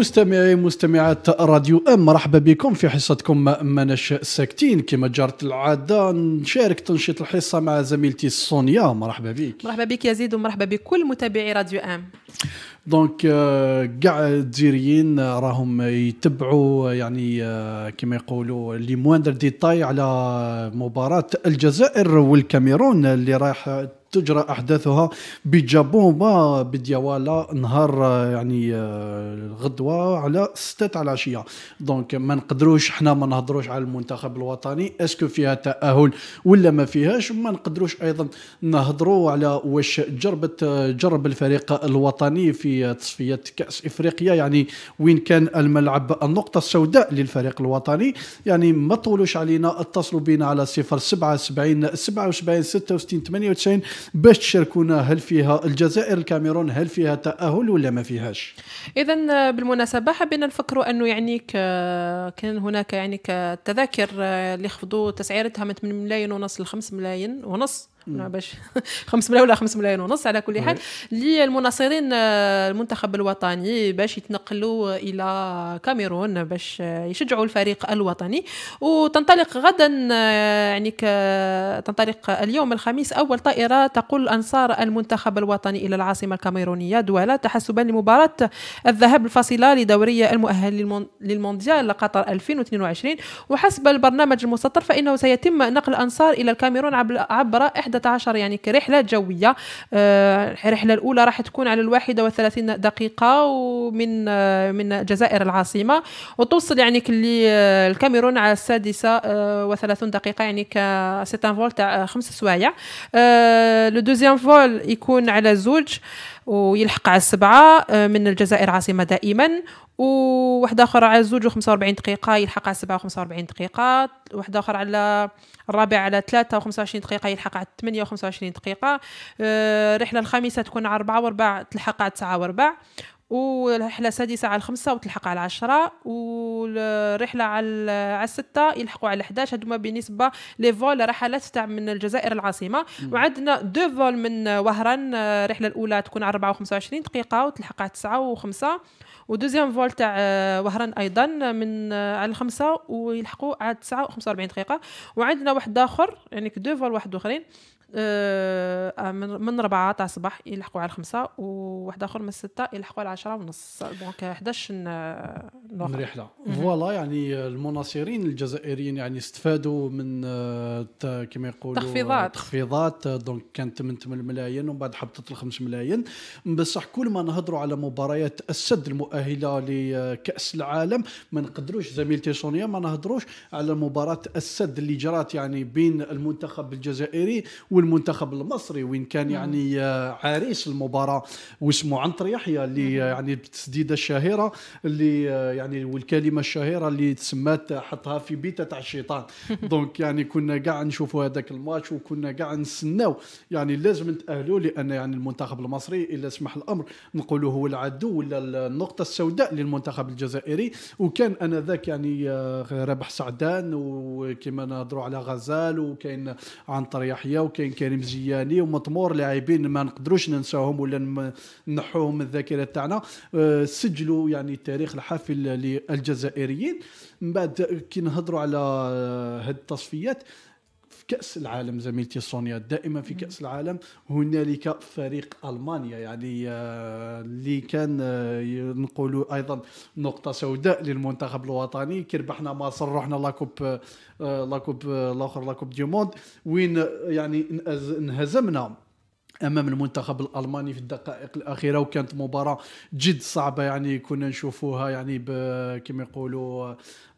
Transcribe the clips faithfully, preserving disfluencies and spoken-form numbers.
مستمعي مستمعات راديو ام، مرحبا بكم في حصتكم ماناش ساكتين. كما جرت العاده نشارك تنشيط الحصه مع زميلتي سونيا. مرحبا بك. مرحبا بك يزيد، ومرحبا بكل متابعي راديو ام. دونك كاع الجزائريين راهم يتبعوا يعني كما يقولوا لي مواندر ديتاي على مباراة الجزائر والكاميرون اللي راح تجرى أحداثها بجابوما بديوالا نهار يعني غدوة على ستة على العشية. دونك ما نقدروش حنا ما نهضروش على المنتخب الوطني اسكو فيها تأهل ولا ما فيهاش، ما نقدروش أيضا نهضروا على واش جربت جرب الفريق الوطني في تصفيات كأس إفريقيا، يعني وين كان الملعب النقطة السوداء للفريق الوطني. يعني ما طولوش علينا، اتصلوا بنا على صفر سبعة سبعين سبعة وسبعين ستة وستين ثمانية وتسعين باش تشاركونا هل فيها الجزائر الكاميرون، هل فيها تأهل ولا ما فيهاش. إذا بالمناسبة حبينا نفكروا أنه يعني كان هناك يعني التذاكر اللي خفضوا تسعيرتها من ثمانية ملايين ونص ل خمسة ملايين ونص باش خمسة ملايين ولا خمسة ملايين ونص على كل حال للمناصرين المنتخب الوطني باش يتنقلوا إلى كاميرون باش يشجعوا الفريق الوطني. وتنطلق غدا يعني تنطلق اليوم الخميس أول طائرة تقول أنصار المنتخب الوطني إلى العاصمة الكاميرونية دوالة تحسبا لمباراة الذهاب الفاصلة لدورية المؤهل للمونديال قطر ألفين واثنين وعشرين. وحسب البرنامج المستطر فإنه سيتم نقل أنصار إلى الكاميرون عبر إحدى عشر يعني كرحلة جوية. الرحلة الأولى راح تكون على الواحدة وثلاثين دقيقة ومن من الجزائر العاصمة، وتوصل يعني الكاميرون على السادسة وثلاثون دقيقة يعني كستان فول تاع خمس سوايع. لو دوزيام فول يكون على زوج ويلحق على السبعة من الجزائر عاصمة دائما، وواحد آخر على زوج وخمسة وأربعين دقيقة يلحق على سبعة وخمسة وأربعين دقيقة، واحد آخر على الرابع على ثلاثة وخمسة وعشرين دقيقة يلحق على ثمانية وخمسة وعشرين دقيقة. الرحلة الخامسة تكون على أربعة وربع تلحق على تسعة وربع، والرحلة السادسة على الخمسة وتلحق على عشرة، والرحلة على على الستة يلحقوا على أحد عشر. هذوما بالنسبة لفول رحلات تاع من الجزائر العاصمة. وعندنا دو فول من وهران، الرحلة الأولى تكون على أربعة وخمسة وعشرين دقيقة وتلحق على تسعة وخمسة، ودوزيام فول تاع وهران ايضا من على الخمسة ويلحقوا على تسعة وخمسة وأربعين دقيقه. وعندنا واحد اخر يعني دو فول واحد اخرين من ربعة تاع الصباح يلحقوا على الخمسة، وواحد اخر من الستة يلحقوا على عشرة ونص. دونك أحد عشر رحله. فوالا يعني المناصرين الجزائريين يعني استفادوا من كما يقولوا تخفيضات تخفيضات دونك كانت من ثمانية ملايين ومن بعد حبطت ل خمسة ملايين. بصح كل ما نهضروا على مباريات السد المؤهله لكاس العالم ما نقدروش زميلتي سونيا ما نهضروش على مباراه السد اللي جرات يعني بين المنتخب الجزائري والمنتخب المصري، وين كان يعني عريس المباراه واسمه عنتر يحيى اللي يعني التسديده الشهيره اللي يعني والكلمه الشهيره اللي تسمات حطها في بيته تاع الشيطان. دونك يعني كنا قاع نشوفوا هذاك الماتش وكنا قاع نسناو يعني لازم نتاهلوا، لان يعني المنتخب المصري الا سمح الامر نقولوا هو العدو ولا النقطه السوداء للمنتخب الجزائري. وكان انا ذاك يعني رابح سعدان وكما نهضروا على غزال وكاين عنتر يحيى وكاين كريم زياني ومطمور لاعبين ما نقدروش ننساهم ولا نحوهم من الذاكره تاعنا. سجلوا يعني التاريخ الحافل للجزائريين. من بعد كي نهضروا على هذه التصفيات في كأس العالم زميلتي سونيا، دائما في كأس العالم هنالك فريق ألمانيا يعني اللي كان نقولوا أيضا نقطة سوداء للمنتخب الوطني. كي ربحنا مصر رحنا لاكوب لاكوب الآخر لاكوب دي موند وين يعني انهزمنا امام المنتخب الالماني في الدقائق الاخيره، وكانت مباراه جد صعبه يعني كنا نشوفوها يعني كما يقولوا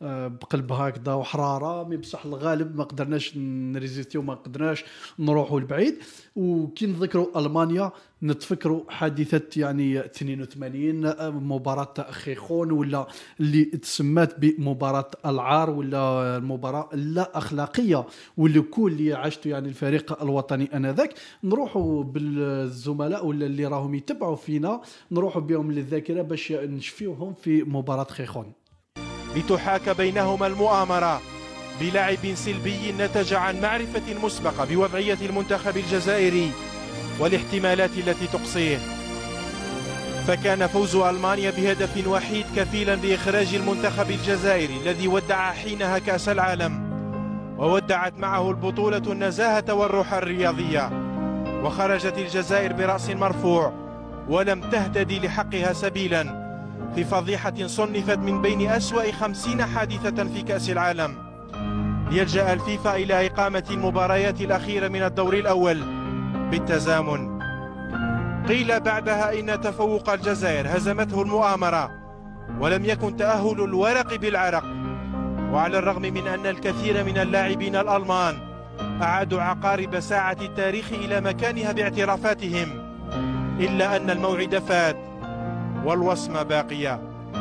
بقلبها هكذا وحراره. مي بصح الغالب ما قدرناش نريزيستيو ما قدرناش نروحوا لبعيد. وكي نذكروا المانيا نتفكروا حادثه يعني اثنين وثمانين مباراه خيخون ولا اللي تسمات بمباراه العار ولا المباراه اللا اخلاقيه واللي كل اللي عشتوا يعني الفريق الوطني انذاك. نروحوا بالزملاء ولا اللي راهم يتبعوا فينا نروحوا بهم للذاكره باش نشفيوهم في مباراه خيخون. لتحاك بينهما المؤامرة بلاعب سلبي نتج عن معرفة مسبقة بوضعية المنتخب الجزائري والاحتمالات التي تقصيه. فكان فوز ألمانيا بهدف وحيد كفيلا بإخراج المنتخب الجزائري الذي ودع حينها كأس العالم، وودعت معه البطولة النزاهة والروح الرياضية، وخرجت الجزائر برأس مرفوع ولم تهتدي لحقها سبيلا في فضيحة صنفت من بين أسوأ خمسين حادثة في كأس العالم، ليلجأ الفيفا إلى إقامة المباريات الأخيرة من الدور الأول بالتزامن. قيل بعدها إن تفوق الجزائر هزمته المؤامرة ولم يكن تأهل الورق بالعرق، وعلى الرغم من أن الكثير من اللاعبين الألمان أعادوا عقارب ساعة التاريخ إلى مكانها باعترافاتهم، إلا أن الموعد فات والوصمة باقية.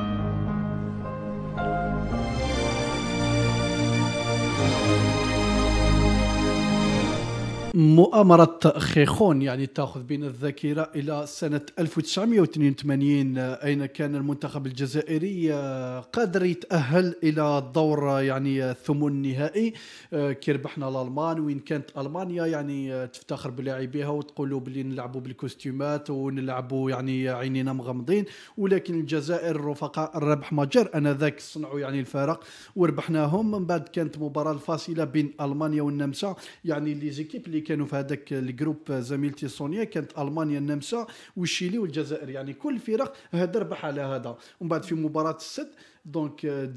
مؤامرة خيخون يعني تأخذ بنا الذاكرة إلى سنة ألف وتسعمئة واثنين وثمانين، أين كان المنتخب الجزائري قادر يتأهل إلى الدور يعني الثمن النهائي كي ربحنا الألمان، وين كانت ألمانيا يعني تفتخر بلاعبيها وتقولوا بلي نلعبوا بالكوستيمات ونلعبوا يعني عينينا مغمضين، ولكن الجزائر الرفقاء الربح مجر أنذاك صنعوا يعني الفارق وربحناهم. من بعد كانت مباراة الفاصلة بين ألمانيا والنمسا، يعني لي زيكيب اللي كانوا في هذاك الجروب زميلتي سونيا كانت ألمانيا النمسا والشيلي والجزائر، يعني كل فرق هذا ربح على هذا. ومن بعد في مباراة السد دونك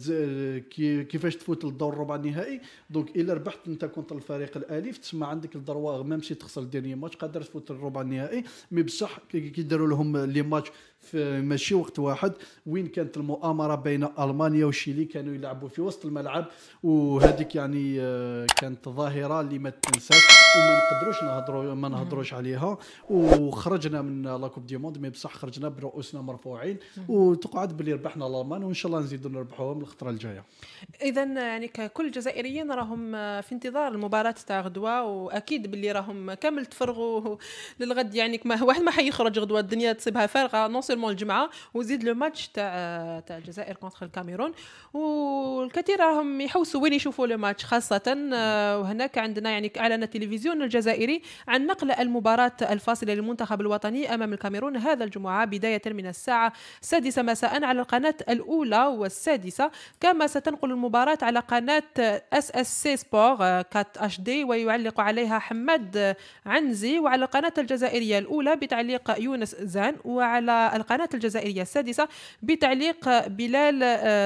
كيفاش تفوت للدور الربع النهائي، دونك الا ربحت انت كنت الفريق الالف تسمى عندك الدروا ميم سي تخسر الديرني ماتش قادر تفوت للربع النهائي. مي بصح كي داروا لهم لي ماتش في ماشي وقت واحد، وين كانت المؤامره بين المانيا والشيلي كانوا يلعبوا في وسط الملعب، وهذيك يعني كانت ظاهره اللي ما تنساش وما نقدروش نهضروا ما نهضروش عليها. وخرجنا من لا كوب دي موند، مي بصح خرجنا برؤوسنا مرفوعين، وتقعد بلي ربحنا الالمان وان شاء الله نزيدوا نربحوهم الخطره الجايه. اذا يعني ككل الجزائريين راهم في انتظار المباراه تاع غدوه، واكيد باللي راهم كامل تفرغوا للغد، يعني ما واحد ما حيخرج غدوه الدنيا تصيبها فارغه نون سيرمون الجمعه، وزيد لو ماتش تاع تاع الجزائر كونتر الكاميرون، والكثير راهم يحوسوا وين يشوفوا لو ماتش خاصه. وهناك عندنا يعني اعلن التلفزيون الجزائري عن نقل المباراه الفاصله للمنتخب الوطني امام الكاميرون هذا الجمعه بدايه من الساعه السادسه مساء على القناه الاولى والسادسه، كما ستنقل المباراة على قناة اس اس سي سبور أربعة اتش دي ويعلق عليها حماد عنزي، وعلى القناة الجزائرية الأولى بتعليق يونس زان، وعلى القناة الجزائرية السادسة بتعليق بلال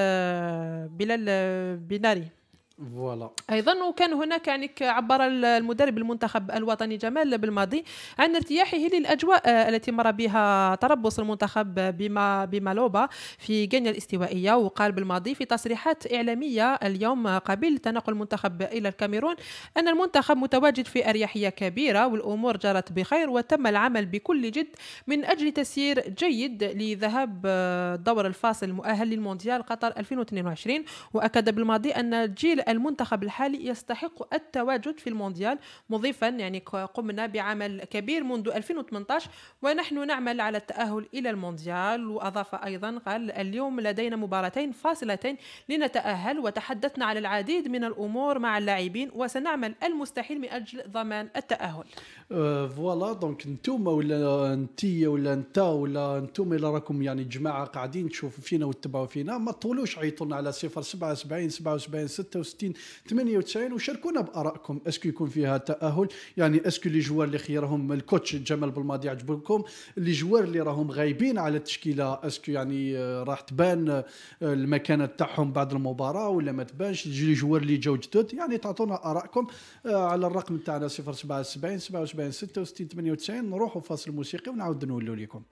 بلال بناري. فوالا. ايضا وكان هناك يعني عبر المدرب المنتخب الوطني جمال بالماضي عن ارتياحه للاجواء التي مر بها تربص المنتخب بما بمالوبا في غينيا الاستوائيه، وقال بالماضي في تصريحات اعلاميه اليوم قبل تنقل المنتخب الى الكاميرون ان المنتخب متواجد في اريحيه كبيره والامور جرت بخير، وتم العمل بكل جد من اجل تسيير جيد لذهاب الدور الفاصل المؤهل للمونديال قطر ألفين واثنين وعشرين. واكد بالماضي ان الجيل المنتخب الحالي يستحق التواجد في المونديال، مضيفا يعني قمنا بعمل كبير منذ ألفين وثمانية عشر ونحن نعمل على التأهل إلى المونديال. وأضاف أيضا قال اليوم لدينا مباراتين فاصلتين لنتأهل، وتحدثنا على العديد من الأمور مع اللاعبين وسنعمل المستحيل من أجل ضمان التأهل. فوالا دونك نتوما ولا انتي ولا انت ولا انتم اللي راكم يعني جماعه قاعدين تشوفوا فينا وتتبعوا فينا، ما تطولوش عيطونا على صفر سبعة وسبعين سبعة وسبعين ستة وستين ثمانية وتسعين وشاركونا بارائكم. اسكو يكون فيها تاهل، يعني اسكو لي جوار اللي خيرهم الكوتش جمال بالماضي عجبكم، لي جوار اللي راهم غايبين على التشكيله اسكو يعني راح تبان المكانه تاعهم بعد المباراه ولا ما تبانش، لي جوار اللي جاو جدد يعني تعطونا ارائكم على الرقم تاعنا صفر سبعة وسبعين سبعة وسبعين ستة وستين ثمانية وتسعين. نروحوا فاصل موسيقي ونعاود نولوا لكم.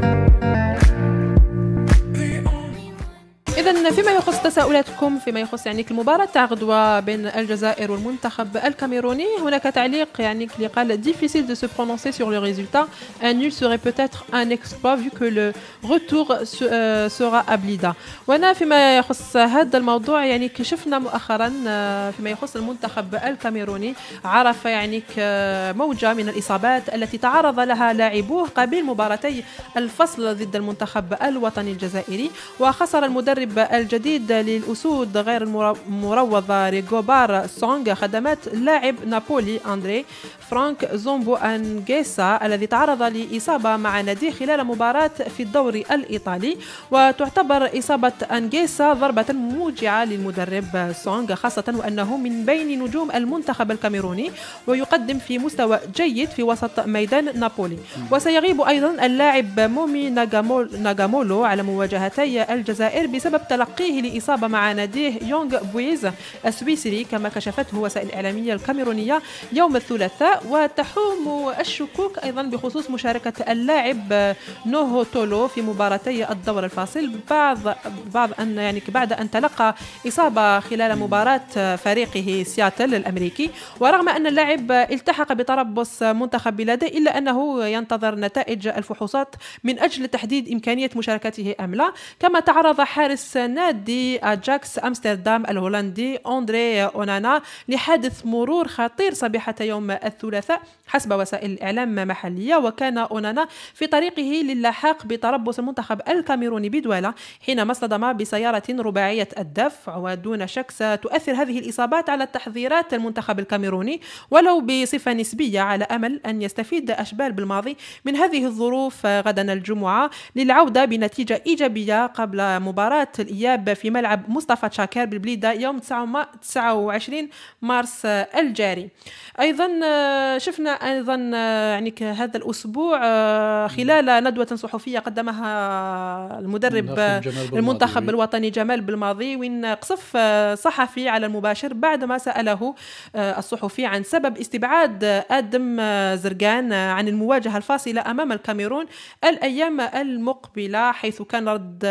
إذن فيما يخص تساؤلاتكم فيما يخص يعني المباراة تاع غدوة بين الجزائر والمنتخب الكاميروني، هناك تعليق يعني اللي قال difficile de se prononcer sur le résultat, un nul serait peut-être un exploit vu que le retour sera à Blida. وانا فيما يخص هذا الموضوع يعني كشفنا مؤخرا فيما يخص المنتخب الكاميروني عرف يعني موجة من الإصابات التي تعرض لها لاعبوه قبل مباراتي الفصل ضد المنتخب الوطني الجزائري، وخسر المدرب الجديد للأسود غير المروضة ريغوبار سونغ خدمات اللاعب نابولي أندري فرانك زومبو أنغيسا الذي تعرض لإصابة مع ناديه خلال مباراة في الدوري الإيطالي، وتعتبر إصابة أنغيسا ضربة موجعة للمدرب سونغ، خاصة وأنه من بين نجوم المنتخب الكاميروني ويقدم في مستوى جيد في وسط ميدان نابولي. وسيغيب أيضا اللاعب مومي ناغامولو على مواجهتي الجزائر بسبب تلقيه لإصابة مع ناديه يونغ بويز السويسري كما كشفته وسائل الإعلامية الكاميرونية يوم الثلاثاء. وتحوم الشكوك أيضا بخصوص مشاركة اللاعب نوهو تولو في مباراتي الدور الفاصل بعض بعض أن يعني بعد أن تلقى إصابة خلال مباراة فريقه سياتل الأمريكي. ورغم أن اللاعب التحق بتربص منتخب بلاده إلا أنه ينتظر نتائج الفحوصات من أجل تحديد إمكانية مشاركته أم لا. كما تعرض حارس نادي أجاكس أمستردام الهولندي أندري أونانا لحادث مرور خطير صبيحة يوم الثلاثاء حسب وسائل الإعلام محلية، وكان أونانا في طريقه للحاق بتربص المنتخب الكاميروني بدولة حينما اصطدم بسيارة رباعية الدفع. ودون شك ستؤثر هذه الإصابات على تحضيرات المنتخب الكاميروني ولو بصفة نسبية، على أمل أن يستفيد أشبال بالماضي من هذه الظروف غدا الجمعة للعودة بنتيجة إيجابية قبل مباراة الإياب في ملعب مصطفى شاكر بالبليدة يوم تسعة وعشرين مارس الجاري. أيضا شفنا أيضا يعني هذا الأسبوع خلال ندوة صحفية قدمها المدرب المنتخب الوطني جمال بالماضي، وين قصف صحفي على المباشر بعدما سأله الصحفي عن سبب استبعاد آدم زرقان عن المواجهة الفاصلة أمام الكاميرون الأيام المقبلة، حيث كان رد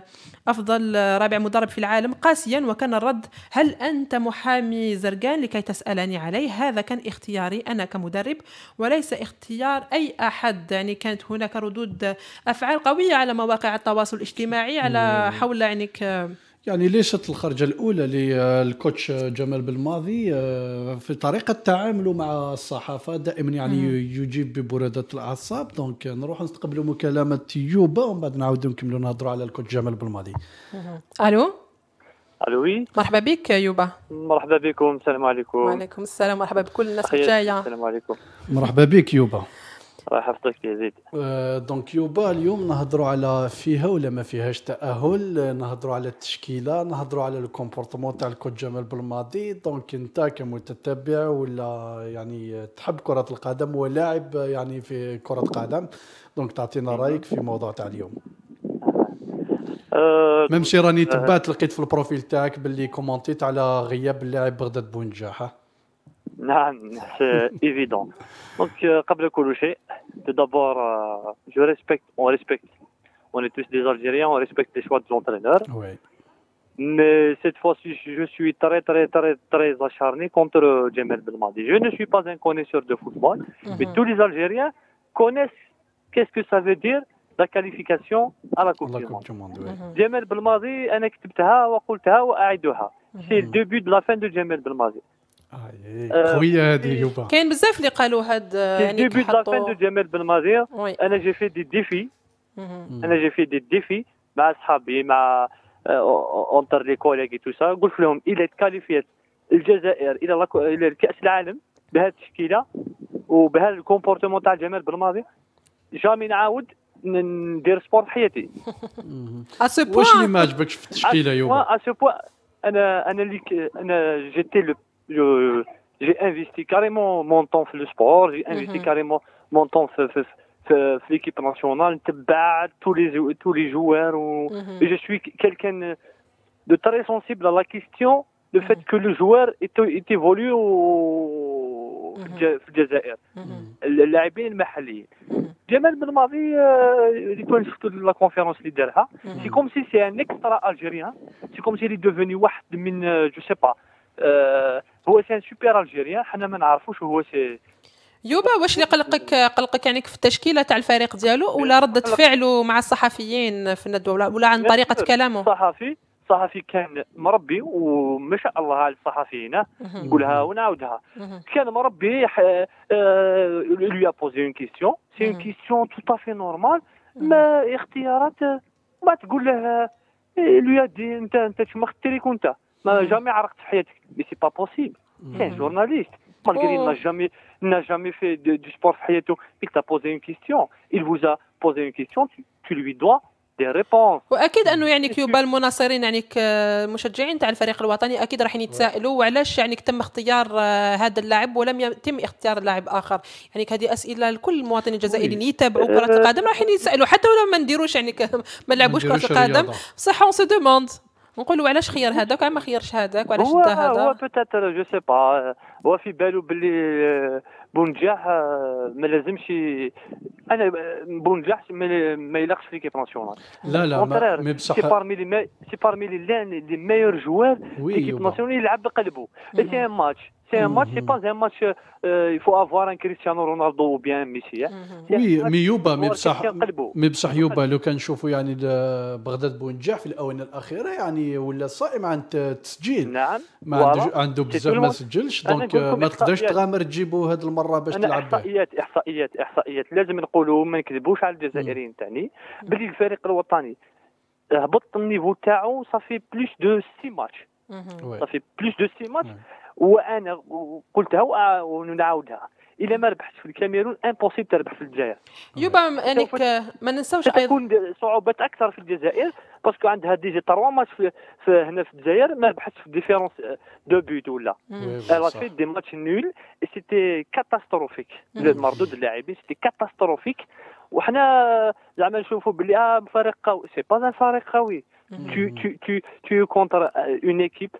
أفضل رابع مدرب في العالم قاسيا، وكان الرد: هل أنت محامي زرقان لكي تسألني عليه؟ هذا كان اختياري أنا كمدرب وليس اختيار أي أحد. يعني كانت هناك ردود أفعال قوية على مواقع التواصل الاجتماعي على حول يعني ك يعني ليست الخرجة الأولى للكوتش جمال بالماضي في طريقة تعامله مع الصحافة، دائما يعني يجيب ببرودة الأعصاب. دونك نروح نستقبلوا مكالمة يوبا ومن بعد نعاودوا نكملوا نهضروا على الكوتش جمال بالماضي. ألو الو وي مرحبا بك يوبا. مرحبا بكم. السلام عليكم. وعليكم السلام. مرحبا بكل الناس الجايه. السلام عليكم. مرحبا بك يوبا. الله يحفظك يا زيد. أه دونك يوبا اليوم نهضروا على فيها ولا ما فيهاش تأهل، نهضروا على التشكيله، نهضروا على الكومبورتمون تاع الكوتش جمال بالماضي. دونك انت كمتتبع ولا يعني تحب كرة القدم ولاعب يعني في كرة قدم، دونك تعطينا رايك في موضوع تاع اليوم. أه ميمشي راني تبعت لقيت في البروفيل تاعك باللي كومونتيت على غياب اللاعب بغداد بونجاح. نعم سي ايفيدون. دونك قبل كل شيء tout d'abord euh, je respecte on respecte on est tous des Algériens, on respecte les choix de l'entraîneur. Oui. Mais cette fois-ci je suis très très très très acharné contre Djamel Belmadi. Je ne suis pas un connaisseur de football, mm-hmm. mais tous les Algériens connaissent qu'est-ce que ça veut dire la qualification à la Coupe du Monde. Djamel Belmadi أنا كتبتها وقلتها وأعيدها. C'est le début de la fin de Djamel Belmadi. خويا هذه يوبا كاين بزاف اللي قالوا هاد يعني ديبي د لا فان دو جمال بالماضي. انا جي في دي ديفي انا جي في دي ديفي مع اصحابي مع اونتر لي كوليغي تو سا، قلت لهم الى كاليفيات الجزائر الى الى كاس العالم بهذه التشكيله وبهذا الكومبورتمون تاع جمال بالماضي جامي نعاود ندير سبور في حياتي. واش اللي ما عجبكش في التشكيله يوبا؟ ا سو بوين انا انا اللي انا جيتي لو Je, j'ai investi carrément mon temps dans le sport, j'ai investi mm-hmm. carrément mon temps dans l'équipe nationale, tous les, tous les joueurs. Ou, mm-hmm. et je suis quelqu'un de très sensible à la question, le mm-hmm. fait que le joueur est, est évolué au Jazair. اللاعبين المحليين. جمال بالماضي اللي كنت شفت لا كونفيرونس اللي دارها، سي كوم سي سي ان اكسترا الجيريان، سي كوم سي اللي دوفوني واحد من جو سي با هو سي ان سوبر الجيريان، حنا ما نعرفوش هو سي يوبا. واش اللي قلقك قلقك يعني في التشكيله تاع الفريق ديالو ولا ردة فعله مع الصحفيين في الندوه ولا, ولا عن طريقه كلامه؟ الصحفي الصحفي كان مربي وما شاء الله على الصحفيين، نقولها ونعاودها، كان مربي lui a posé une question, c'est une question tout à fait normale، ما اختيارات ما تقول له lui a dit انت انت تما خدتي كنت ما جامي عرقت في حياتك مي سي با بوسيبل كاين جورناليست malgré il n'a jamais il n'a jamais fait de, du sport في حياته il t'a posé une question il vous a posé une question tu, tu lui dois des réponses. واكيد انه يعني كيوبا المناصرين يعني كمشجعين تاع الفريق الوطني اكيد راح يتساءلوا وعلاش يعني تم اختيار هذا اللاعب ولم يتم اختيار لاعب اخر. يعني هذه اسئله لكل المواطنين الجزائريين يتابعوا كره القدم راح يسالوا حتى ولو ما نديروش يعني ما نلعبوش كره القدم صح اون سو دوموند نقولوا علاش خير هذاك وعلاش ما خيرش هذاك وعلاش انت هذا. هو بوتيتر جو سي با هو في بالو باللي بونجاح ما لازمش انا بونجاح ما يلاقش في ليكيب ناسيونال. لا لا ما بصح سي بارمي لي سي بارمي لي ميور جوار ليكيب ناسيونال يلعب بقلبه. سي ان ماتش سي ان ماتش سي با ان ماتش il faut avoir un Cristiano Ronaldo ou bien Messi. وي ميوبا مي بصح مي بصح يوبا لو كان نشوفوا يعني بغداد بونجاح في الاونه الاخيره يعني ولا صائم عن التسجيل. نعم ما عنده عنده بزاف ما سجلش دونك ما تقدرش تغامر تجيبوا هذه المره باش تلعب. احصائيات احصائيات احصائيات لازم نقولوا ما نكذبوش على الجزائريين تاني بلي الفريق الوطني هبط النيفو تاعو صافي بلوس دو سي ماتش صافي بلوس دو سي ماتش. وانا قلتها ونعاودها الا ما ربحت في الكاميرون امبوسيبل تربح في الجزائر. يوبا يعني ما ننساوش ايضا تكون صعوبات اكثر في الجزائر باسكو عندها ديجي ثلاثة ماتش في, في هنا في الجزائر ما ربحتش في ديفيرونس دو بوت ولا الا في دي ماتش نول سيتي كاتاستروفيك. المردود اللاعبين سيتي كاتاستروفيك وحنا زعما نشوفوا بلي اه فريق قوي سي با ان فريق قوي tu tu tu tu es contre une équipe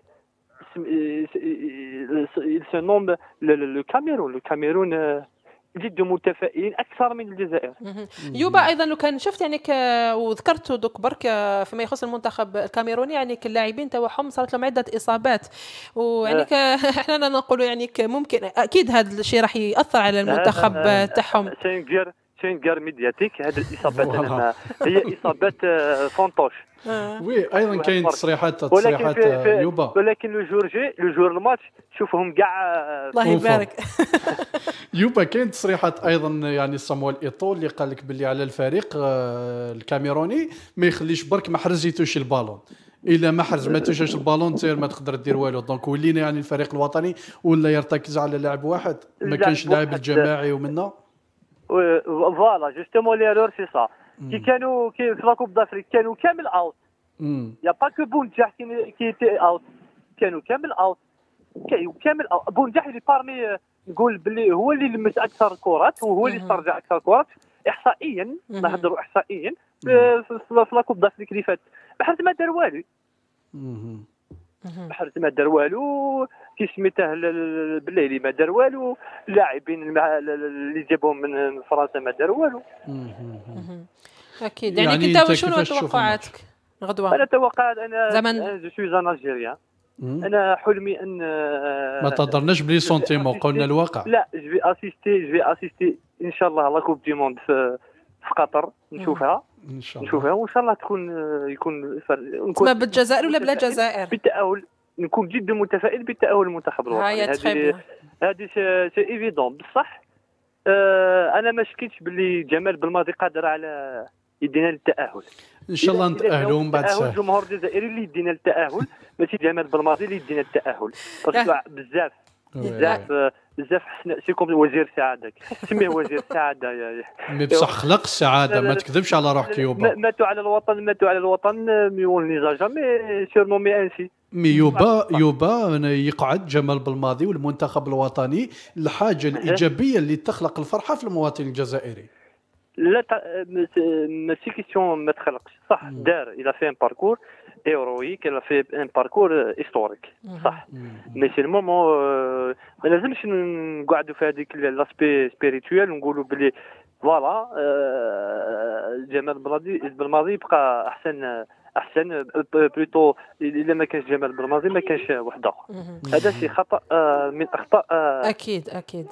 il se nomme le, le, le Cameroun. Le Cameroun جد متفائلين اكثر من الجزائر. يوبا ايضا لو كان شفت يعني ك... وذكرت دوك برك فيما يخص المنتخب الكاميروني يعني اللاعبين تاعهم صارت لهم عده اصابات ويعني ك... احنا نقولوا يعني ممكن اكيد هذا الشيء راح ياثر على المنتخب تاعهم. سينغير سينغير ميدياتيك هذه الاصابات هي اصابات فونتوش. وي ايضا كاين تصريحات تصريحات يوبا ولكن لو جور جي لو جور الماتش شوفهم كاع الله يبارك. يوبا كاين تصريحات ايضا يعني صامويل ايطو اللي قال لك باللي على الفريق الكاميروني ما يخليش برك ما حرزيتوش البالون الا ما حرز ما توجهش البالون تصير ما تقدر دير والو. دونك ولينا يعني الفريق الوطني ولا يرتكز على لاعب واحد ما كانش لاعب الجماعي ومنا فوالا جوستومون ليرور سي سا كي كانوا كي في لاكوب دافريك كانوا كامل اوت يا با كو بونجاح كي تي اوت كانوا كامل اوت كامل اوت. بونجاح اللي بارمي نقول باللي هو اللي لمس اكثر كرات وهو اللي استرجع اكثر كرات احصائيا نهضروا احصائيا في لاكوب دافريك اللي فات بحال ما دار والو بحال ما دار والو كي سميته بالليلي ما دار والو اللاعبين اللي جابوهم من فرنسا ما دار والو. اكيد يعني, يعني كنت شنو توقعاتك غدوه؟ انا توقعت انا انا جو سوي ان الجيريان انا حلمي ان ما تهضرناش بلي سونتيمون قلنا الواقع. لا جو في اسيستي جو في اسيستي ان شاء الله لا كوب دي موند في في قطر نشوفها ان شاء الله نشوفها وان شاء الله تكون يكون ما بالجزائر ولا بلا جزائر بالتاهل نكون جدا متفائل بالتاهل المنتخب الوطني. هذه هذه سي ايفيدون بصح آه انا ما شكيتش باللي جمال بالماضي قادر على يدينا للتاهل ان شاء الله نتاهلوا من بعد سهل. الجمهور الجزائري اللي يدينا للتاهل ماشي جمال بالماضي اللي يدينا للتاهل باسكو بزاف بزاف بزاف سيكم وزير السعاده سميه وزير السعاده يا مي بصح خلق السعاده ما تكذبش على روحك يوبا. ماتوا على الوطن ماتوا على الوطن ميون نيزا جامي سيرنومي انسي مي يوبا يوبا يقعد جمال بالماضي والمنتخب الوطني الحاجه الايجابيه اللي تخلق الفرحه في المواطن الجزائري. لا ماشي كيسيون ما تخلقش صح دار الى في ان باركور هيرويك الى في ان باركور هيستوريك صح مي سي المومون ما لازمش نقعدوا في هذيك لاسبي سبيريتوال ونقولوا بلي فوالا جمال بالماضي بالماضي يبقى احسن احسن بلوتو الا ما كانش جمال بالماضي ما كانش واحد اخر. هذا شي خطا من اخطاء اكيد اكيد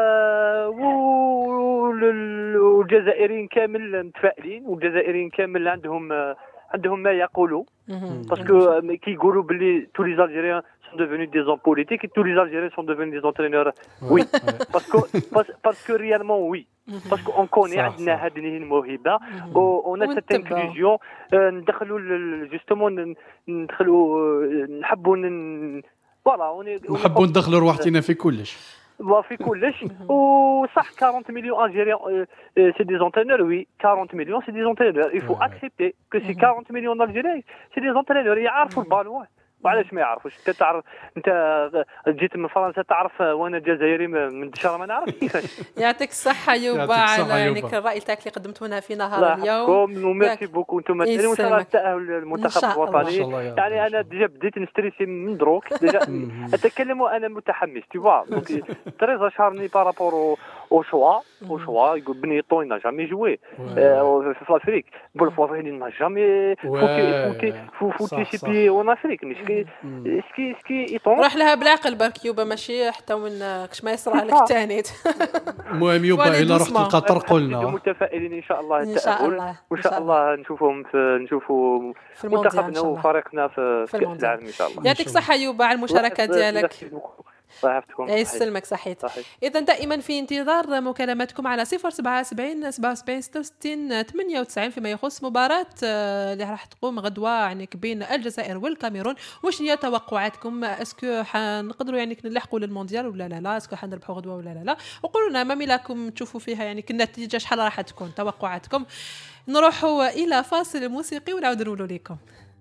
والجزائريين كامل متفائلين والجزائريين كامل عندهم عندهم ما يقولوا باسكو كي يقولوا باللي تو لي الجيريان sont devenus des hommes politiques et tous les Algériens sont devenus des entraîneurs. Oui, parce que parce que réellement oui. باسكو اون كوني عندنا هذه الموهبه اون سيت انكلوزيون ندخلوا جوستومون ندخلوا نحبوا فوالا نحبوا ندخلوا روحتنا في كلش في كلش وصح أربعين مليون الجيريان سي دي زونترينور وي أربعين مليون سي دي زونترينور il faut accepter que c'est أربعين مليون الجيريان سي دي زونترينور يعرفوا البالون وعلاش ما يعرفوش انت تعرف انت جيت من فرنسا تعرف وانا جزائري من دشره ما نعرف كيفاش. يعطيك الصحه يوبا على يعني الراي تاعك اللي قدمتونا في نهار اليوم وميرسي بوكو انتم ان شاء الله تاهلوا المنتخب الوطني. يعني انا ديجا بديت نستريسي من دروك ديجا اتكلم وانا متحمس تي فوا دونك تري شارني بارابور au choix au choix يقول بنيتو il n'a jamais joué في l'Afrique Bolforini n'a jamais foutu foutu ses pieds en Afrique مش كي سكي سكي يطون روح لها بالعقل برك يوبا ماشي حتى وين كش ما يصرى لك ثاني. المهم يوبا الا رحت لقطر قلنا متفائلين ان شاء الله التأهل وان شاء الله نشوفهم في نشوفوا منتخبنا وفريقنا في كأس العالم ان شاء الله. يعطيك الصحه يوبا على المشاركه ديالك. صحيفتكم يسلمك صحيت. إذا دائما في انتظار مكالماتكم على صفر سبعة سبعين سبعة وسبعين ستة وستين ثمانية وتسعين فيما يخص مباراة اللي راح تقوم غدوة يعني بين الجزائر والكاميرون. واش هي توقعاتكم؟ اسكو حنقدروا يعني نلحقوا للمونديال ولا لا لا؟ اسكو حنربحوا غدوة ولا لا لا؟ وقولوا لنا ما ملاكم تشوفوا فيها يعني النتيجة شحال راح تكون توقعاتكم. نروحوا إلى فاصل موسيقي ونعود نقولوا لكم.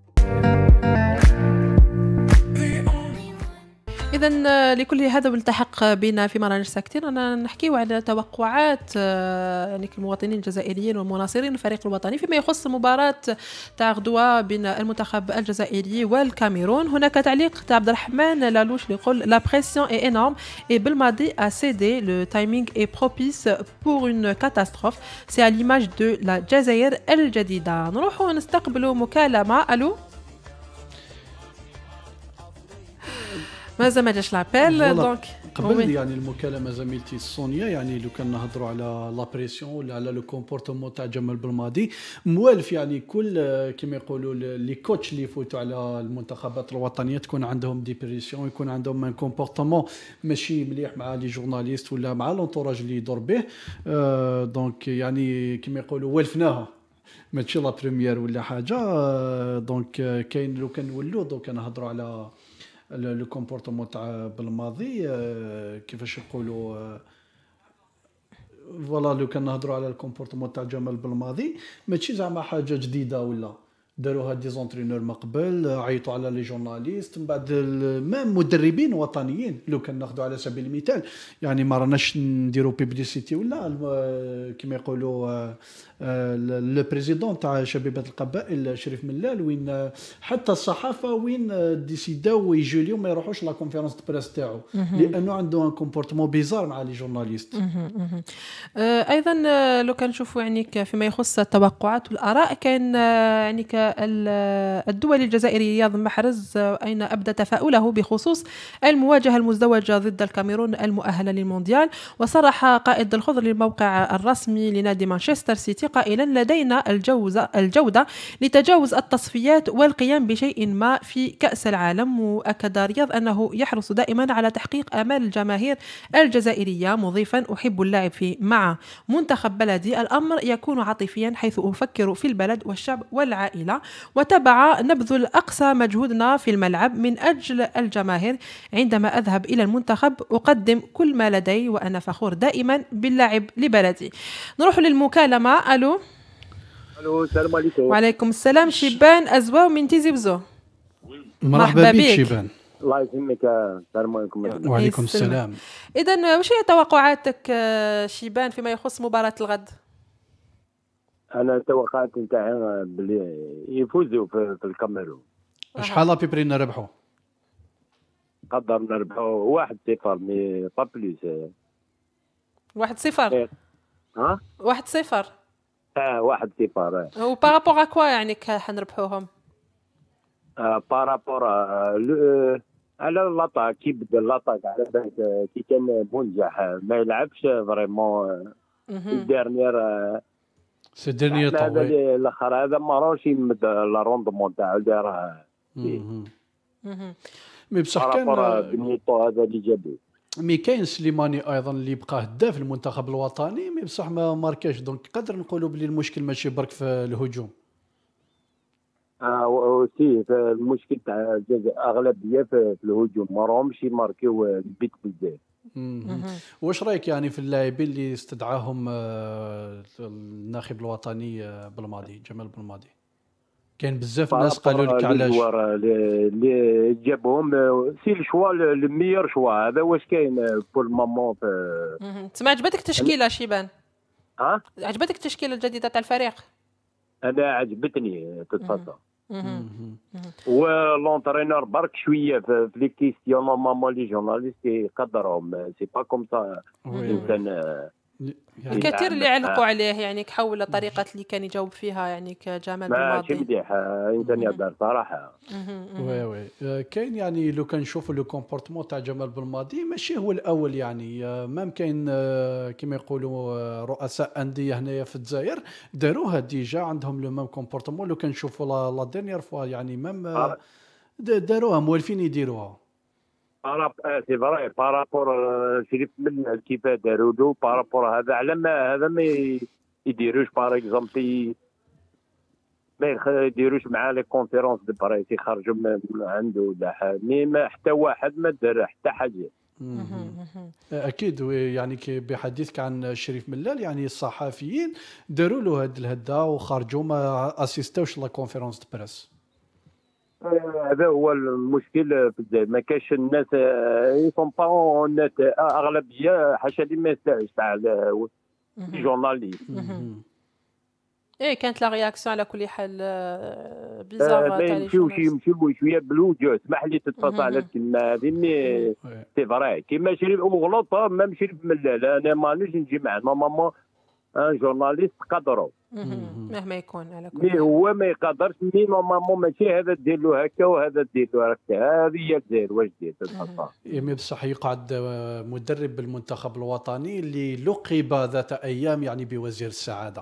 إذا لكل هذا والتحق بنا في مرانج ساكتين أنا نحكيو على توقعات يعني المواطنين الجزائريين والمناصرين الفريق الوطني فيما يخص مباراة تاع غدوة بين المنتخب الجزائري والكاميرون. هناك تعليق تاع عبد الرحمن لالوش اللي يقول لا بريسيون اي انورم اي بالماضي ا سيدي لو تايمينغ اي بروبيس بور اون كاتاستروف سي على ليماج دو لا جزائر الجديدة. نروحوا نستقبلوا مكالمة. الو مازال ما جاش لابيل دونك قبل يعني المكالمه زميلتي سونيا يعني لو كان نهضروا على لا بريسيون ولا على لو كومبورتمون تاع جمال بالماضي موالف يعني كل كما يقولوا لي كوتش اللي يفوتوا على المنتخبات الوطنيه تكون عندهم دي بريسيون يكون عندهم ان كومبورتمون ماشي مليح مع لي جورناليست ولا مع لونطوراج اللي يدور به أه دونك يعني كما يقولوا والفناها ماشي لا بريمير ولا حاجه أه دونك كاين لو كان نولوا دونك نهضروا على لو كومبورتمون تاع بالماضي كيفاش يقولوا فوالا لو كان نهضروا على الكومبورتمون تاع جمال بالماضي ماشي زعما حاجه جديده ولا داروها دي زونترينور من قبل عيطوا على لي جورناليست من بعد مام مدربين وطنيين لو كان ناخذوا على سبيل المثال يعني ما راناش نديروا بيبليسيتي ولا كما يقولوا لو بريزيدون تاع شبيبه القبائل شريف ملال وين حتى الصحافه وين ديسيداو يجوا اليوم ما يروحوش لا كونفيرونس دو بريس تاعو لانه عنده ان كومبورتمون بيزار مع لي جورناليست. ايضا لو كان نشوفوا يعني فيما يخص التوقعات والاراء كان يعني الدول الجزائرية رياض محرز أين أبدى تفاؤله بخصوص المواجهة المزدوجة ضد الكاميرون المؤهلة للمونديال. وصرح قائد الخضر للموقع الرسمي لنادي مانشستر سيتي قائلا لدينا الجوزة الجودة لتجاوز التصفيات والقيام بشيء ما في كأس العالم. وأكد رياض أنه يحرص دائما على تحقيق آمال الجماهير الجزائرية مضيفا أحب اللعب في مع منتخب بلدي الأمر يكون عاطفيا حيث أفكر في البلد والشعب والعائلة وتبع نبذل أقصى مجهودنا في الملعب من أجل الجماهير. عندما أذهب إلى المنتخب أقدم كل ما لدي وأنا فخور دائما باللعب لبلدي. نروح للمكالمة. ألو ألو السلام عليكم. وعليكم السلام. شيبان أزواو من تيزي بزو. مرحبا بك شيبان. الله يسلمك. السلام عليكم. وعليكم السلام. إذن وش هي توقعاتك شيبان فيما يخص مباراة الغد؟ انا التوقعات نتاعي بلي يفوزوا في, في الكاميرون. شحال بيبري نربحوا؟ قدر نربحوا واحد صفر مي با بليس. واحد صفر. ها؟ واحد صفر. اه واحد صفر. و بارابور كوا يعني حنربحوهم؟ آه بارابور على لاطاك كي بدا لاطاك على بالك كي كان منجح ما يلعبش فريمون الديرنيير سي ديرنيير طو هذا الاخر هذا ما راهوش يمد لا روندمون تاعو دارها مي بصح كان بنيتو هذا اللي جابوه مي كاين سليماني ايضا اللي بقى هداف المنتخب الوطني مي بصح ما ماركاش، دونك قدر نقولوا بلي المشكل ماشي برك في الهجوم. اه سي المشكل تاع الجزائر اغلبيه في الهجوم، ما راهمش يماركيو البيت بزاف. واش رايك يعني في اللاعبين اللي استدعاهم الناخب الوطني بالماضي جمال بالماضي؟ كاين بزاف الناس قالوا لك علاش اللي جابهم سي الشوا الميور شوا هذا واش كاين بور المومون في. تسمع عجبتك التشكيله شيبان؟ ها عجبتك التشكيله الجديده تاع الفريق؟ انا عجبتني تتفضل. ولونترينور برك شويه في لي كيستيون نورمالمون لي جورناليست يقدرهم، سي با كوم سا انسان. الكثير اللي علقوا عليه يعني كحول الطريقه اللي كان يجاوب فيها يعني كجمال بالماضي. ماشي مليح انسان يقدر صراحه. وي وي كاين يعني لو كان نشوفوا لو كومبورتمون تاع جمال بالماضي ماشي هو الاول، يعني مام كاين كما يقولوا رؤساء انديه هنايا في الجزائر داروها ديجا عندهم لو مام كومبورتمون. لو كان نشوفوا لا ديرنيير فوا يعني مام داروها مولفين يديروها. باراب سي فري بارابور شريف من كيف داروا له بارابور هذا على ما هذا ما يديروش باغ اكزومبل ما يديروش مع لي كونفيرونس دو بريس يخرجوا من عنده ولا حاجه، مي حتى واحد ما دار حتى حاجه. اكيد يعني بحديثك عن شريف ملال يعني الصحفيين داروا له هذه الهده وخرجوا ما اسيستوش لا كونفيرونس دو بريس. هذا هو المشكل في الجزائر، ما كاش الناس يكون با اونيت اغلبيه حاشا لي ما يستاهلش تاع الجورناليست. ايه كانت لا رياكسيون على كل حال بيزار تاع لي يمشيو يمشيو شويه بلوجو. اسمح لي تتفصل على الكلمه هذه مي سي فري كيما شريف وغلط ما شريف ملال انا مانيش نجي معاه نورمالمون ان جورناليست قدروا مهما يكون على كل مي هو ما يقدرش مي نورمالمون ماشي هذا دير له هكا وهذا دير له هكا. هذه هي الجزائر واش دير تتحطها. مي بصح يقعد مدرب بالمنتخب الوطني اللي لقب ذات ايام يعني بوزير السعاده.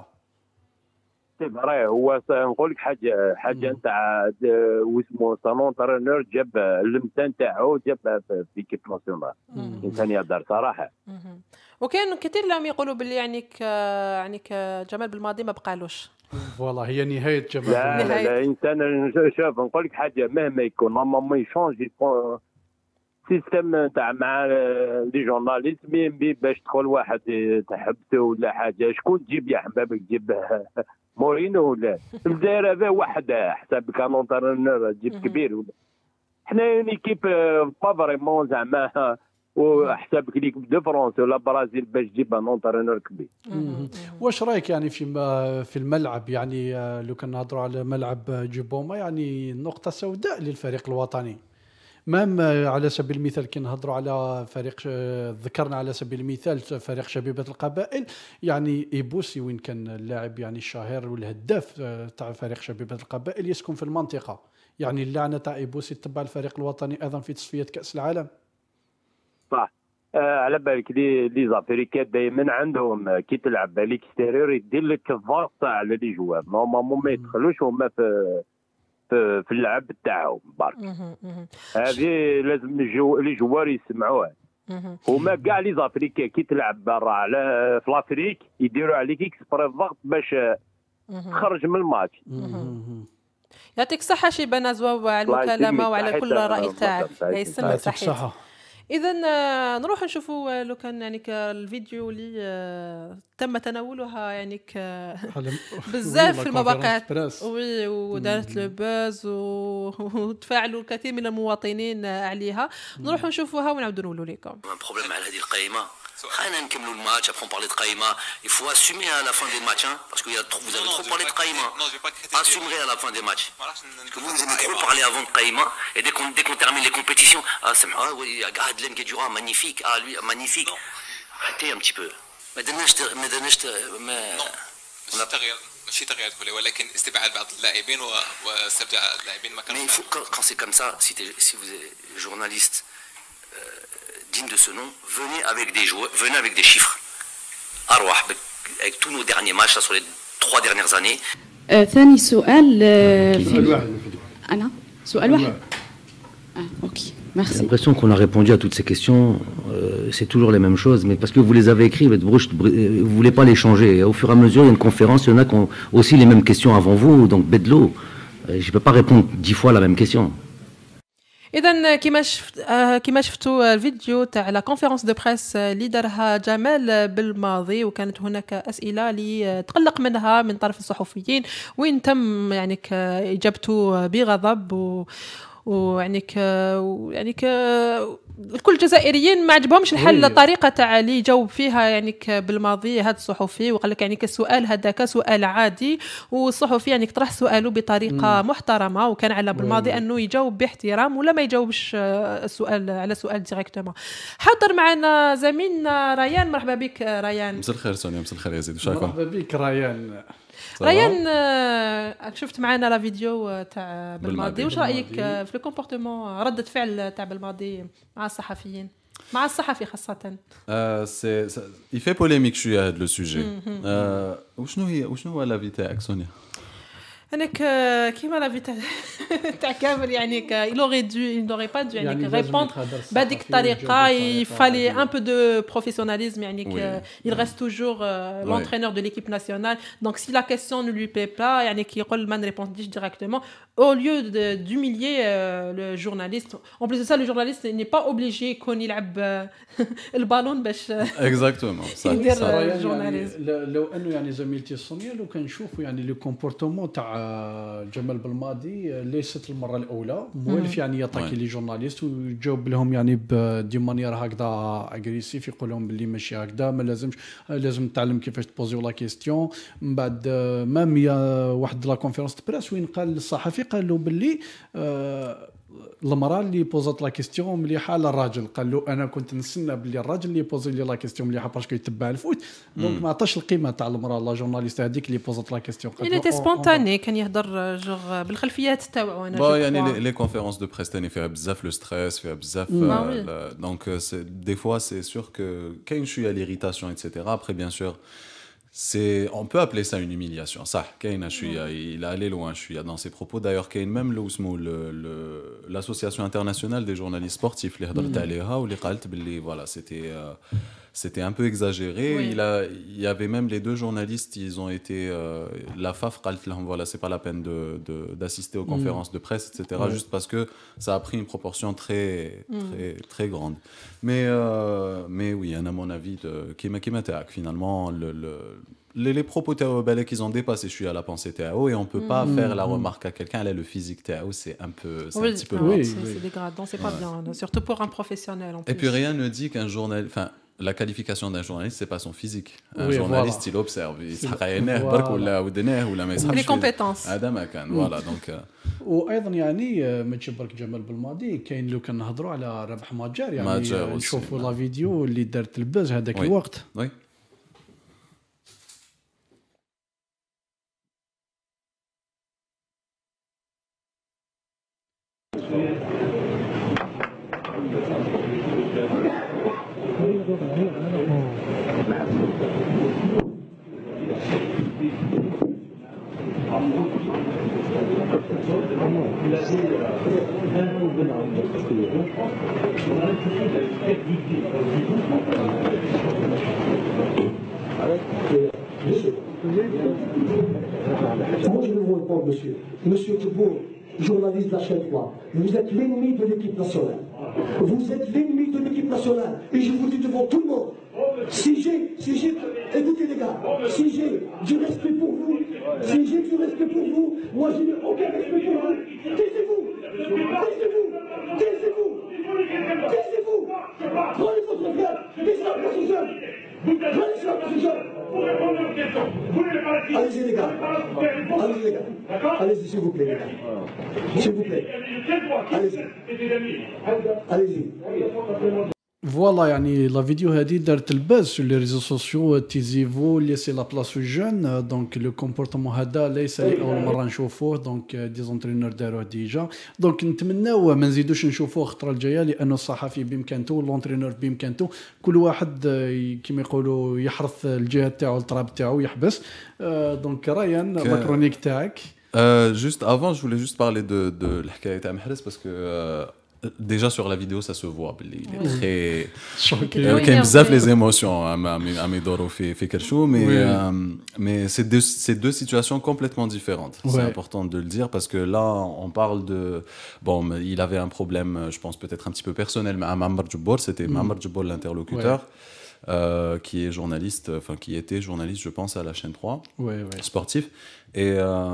سي فري هو نقول لك حاجه حاجه نتاع واسمو سالون ترينور جاب اللمسان تاعو جاب في ليكيب ناسيونال انسان يقدر صراحه. وكان كثير لهم يقولوا باللي يعني ك يعني كجمال بالماضي ما بقالوش. فوالا هي نهايه جمال لا لا, لا انسان شوف نقول لك حاجه مهما يكون نورمالمون يشونجي سيستم تاع مع لي جورناليست مي باش تدخل واحد تحبسه ولا حاجه شكون تجيب يا حبابك تجيب مورينو ولا الجزائر هذا واحد حساب كانونترنور تجيب كبير ولا حنا ايكيب با فريمون زعما وحسابك ليك دو فرنسا ولا برازيل باش تجيب نونترنور كبير. واش رايك يعني في في الملعب يعني لو كان نهضروا على ملعب جيبوما يعني نقطه سوداء للفريق الوطني مام على سبيل المثال كي نهضروا على فريق ذكرنا على سبيل المثال فريق شبيبة القبائل يعني إيبوسي وين كان اللاعب يعني الشهير والهداف تاع فريق شبيبة القبائل يسكن في المنطقة، يعني اللعنة تاع إيبوسي تبع الفريق الوطني أيضا في تصفية كأس العالم. صح آه على بالك لي لي زافريكات دائما عندهم كي تلعب بالك اكستيريور يدير لك الفاص تاع لي جوار نورمالمون ما يدخلوش هما في في, في اللعب تاعهم برك. هذه لازم الجو لي جوار يسمعوها. هما كاع لي زافريكا كي تلعب برا على في لافريك يديروا عليك اكسبري ضغط باش تخرج من الماتش. يعطيك الصحة شي بنازوا على المكالمة وعلى كل رأي تاعك. يسلمك صحيح. إذا نروح نشوفوا لو كان يعني الفيديو اللي تم تناولها يعني بزاف في المواقع وي ودارت لو باز وتفاعلوا الكثير من المواطنين عليها. نروح نشوفوها ونعاودوا نقولوا لكم. بروبليم على هذه القائمة. خلينا نكملوا الماتش après on parler de قائمة. Il faut assumer à la fin des matchs hein, parce que y a trop, vous avez trop parlé de قائمة. Assumerez à la fin des matchs. Parce que vous vous aimez trop parler avant de قائمة et dès qu'on dès qu'on termine les compétitions, ah c'est ah oui, Gad Len Guedjura magnifique, ah lui magnifique. Arrêtez un petit peu. ما دناش ما دناش ما مش تغيير ماشي تغيير كلي ولكن استبعاد بعض اللاعبين واستبداء اللاعبين ما كانوا. Mais il faut quand c'est comme ça, si si vous êtes journaliste digne de ce nom, venez avec des joueurs, venez avec des chiffres. أروح avec tous nos derniers matchs sur les trois dernières années. ثاني سؤال في أنا سؤال واحد. Ah, ok. Merci. J'ai l'impression qu'on a répondu à toutes ces questions. Euh, c'est toujours les mêmes choses, mais parce que vous les avez écrits, vous ne voulez pas les changer. Et au fur et à mesure, il y a une conférence, il y en a qui ont aussi les mêmes questions avant vous, donc bedlo. Je ne peux pas répondre dix fois la même question. اذا كما شفت كما شفتوا الفيديو تاع لا كونفيرونس دو بريس اللي دارها جمال بالماضي، وكانت هناك اسئله اللي تقلق منها من طرف الصحفيين، وين تم يعني اجابته بغضب و ويعني ك يعني ك الكل الجزائريين ما عجبهمش الحل الطريقه تاع اللي جاوب فيها يعني بالماضي هذا الصحفي، وقال لك يعني السؤال هذاك سؤال عادي، والصحفي يعني طرح سؤاله بطريقه مم. محترمه، وكان على بالماضي وي. انه يجاوب باحترام ولا ما يجاوبش السؤال على سؤال ديريكتومون. حاضر معنا زميلنا ريان، مرحبا بك ريان. مساء الخير سونيا. مساء الخير يزيد، وش رايكم؟ مرحبا بك ريان. ريان شفت معنا لا فيديو تاع بالماضي، واش رايك في لو كومبورتمون رده فعل تاع بالماضي مع الصحفيين، مع الصحفي خاصه؟ سي يفي بوليميك شويه هذا لو سوجي. وشنو هي وشنو هو لافي تاعك سونيا؟ انا كيما لا فيتا تاع كامل يعني il aurait dû il n'aurait pas dû يعني répondre بهذيك الطريقه. il fallait un peu de professionnalisme يعني il reste toujours l'entraîneur de l'équipe nationale, donc si la question ne lui plaît pas يعني كيقول ما نريبونديش directement au lieu de d'humilier le journaliste. En plus de ça, le journaliste n'est pas obligé يكون يلعب البالون باش exactement يدير الجورناليست. لو انه يعني زميلتي سونيا لو كنشوفوا يعني لو كومبورتمون تاع جمال بالماضي ليست المره الاولى موالف يعني يطاكي لي جورناليست ويجاوب لهم يعني بدي مانيير هكذا اغريسيف، يقول لهم باللي ماشي هكذا، ما لازمش، لازم تعلم كيفاش تبوزيو لا كيستيون. من بعد مام واحد لا كونفيرونس بريس وين قال للصحفي قال له باللي آه المراه اللي بوزات لا كيستيون مليحه للراجل، قال له انا كنت نستنى باللي الراجل اللي يبوزي لي لا كيستيون مليحه باسكو يتبع الفوت، دونك ما عطاش القيمه تاع المراه لا جورناليست هذيك اللي بوزات لا كيستيون. il était spontané، كان يهضر جوغ بالخلفيات تاعو. انا با يعني لي كونفيرونس دو بريس تاني فيها بزاف لو ستريس، فيها بزاف دونك دي فوا سي سور كو كاين شويه ليريتاسيون ايتترا. ابري بيان سور c'est on peut appeler ça une humiliation. Ça كاين شويه il a allé loin شويه dans ses propos. d'ailleurs كاين même لو اسمو l'association internationale des journalistes sportifs اللي هضرت عليها واللي قالت باللي voilà c'était euh, c'était un peu exagéré. Oui. Il a il y avait même les deux journalistes, ils ont été euh, la F A F قالت لهم voilà c'est pas la peine de de d'assister aux conférences mm. de presse etc. ouais. juste parce que ça a pris une proportion très très mm. très grande. Mais euh, mais oui, à mon avis de كيما كيما تاعك finalement le le les, les propos تاعو بالك ils ont dépassé je suis à la pensée تاعو et on peut pas mm. faire la remarque à quelqu'un elle a le physique تاعو c'est un peu c'est oui, un petit peu oui, oui, c'est dégradant, c'est pas ouais. bien, surtout pour un professionnel en plus. Et puis rien ne dit qu'un journal enfin la qualification d'un journaliste c'est pas son physique. Un oui, journaliste voilà. il observe, il s'arrête برك ولا ودناه ولا ما يصحش. Les compétences. هذا ما كان voilà donc. وايضا يعني ما تشبرك جمال بالماضي كاين لو كان نهضروا على ربح ماجر يعني نشوفوا لا فيديو اللي دارت الباز هذاك الوقت. وي Moi je vous réponds, monsieur. Monsieur Thibault, journaliste de la chaîne trois, vous êtes l'ennemi de l'équipe nationale. Vous êtes l'ennemi de l'équipe nationale. Et je vous dis devant tout le monde, si j'ai, si j'ai, écoutez les gars, si j'ai du respect pour vous, si j'ai du respect pour vous, moi je n'ai aucun respect pour vous. Taisez-vous, taisez-vous, taisez-vous, taisez-vous. Prenez votre frère, laissez la place aux jeunes. Prenez la place aux jeunes. Allez-y les gars, allez-y les gars, allez-y s'il vous plaît les gars, s'il vous plaît, allez-y, allez-y. فوالا يعني لا فيديو هذه دارت الباز في لي ريزو سوسيو تيزيفو اللي سي لا بلاص جون. دونك لو كومبورتمون هذا ليس لاول مره نشوفوه، دونك دي زونترينور داروه ديجا، دونك نتمناو ما نزيدوش نشوفوه الخطره الجايه، لانه الصحفي بامكانته واللونترينور بامكانته كل واحد كما يقولوا يحرث الجهه تاعو الطراب تاعو يحبس. دونك ريان لا كرونيك تاعك. juste avant je voulais juste parler de de الحكايه تاع محرز parce que déjà sur la vidéo ça se voit il est Oui. très Choqué. euh, Oui, كاين oui. بزاف les émotions à يدوروا في في كرشو mais Oui. euh, mais c'est deux c'est deux situations complètement différentes. C'est Ouais. important de le dire parce que là on parle de bon mais il avait un problème je pense peut-être un petit peu personnel mais à Ma'mar Djebbour c'était Mm. Ma'mar Djebbour l'interlocuteur euh, qui est journaliste enfin qui était journaliste je pense à la chaîne trois Ouais, ouais. sportif et,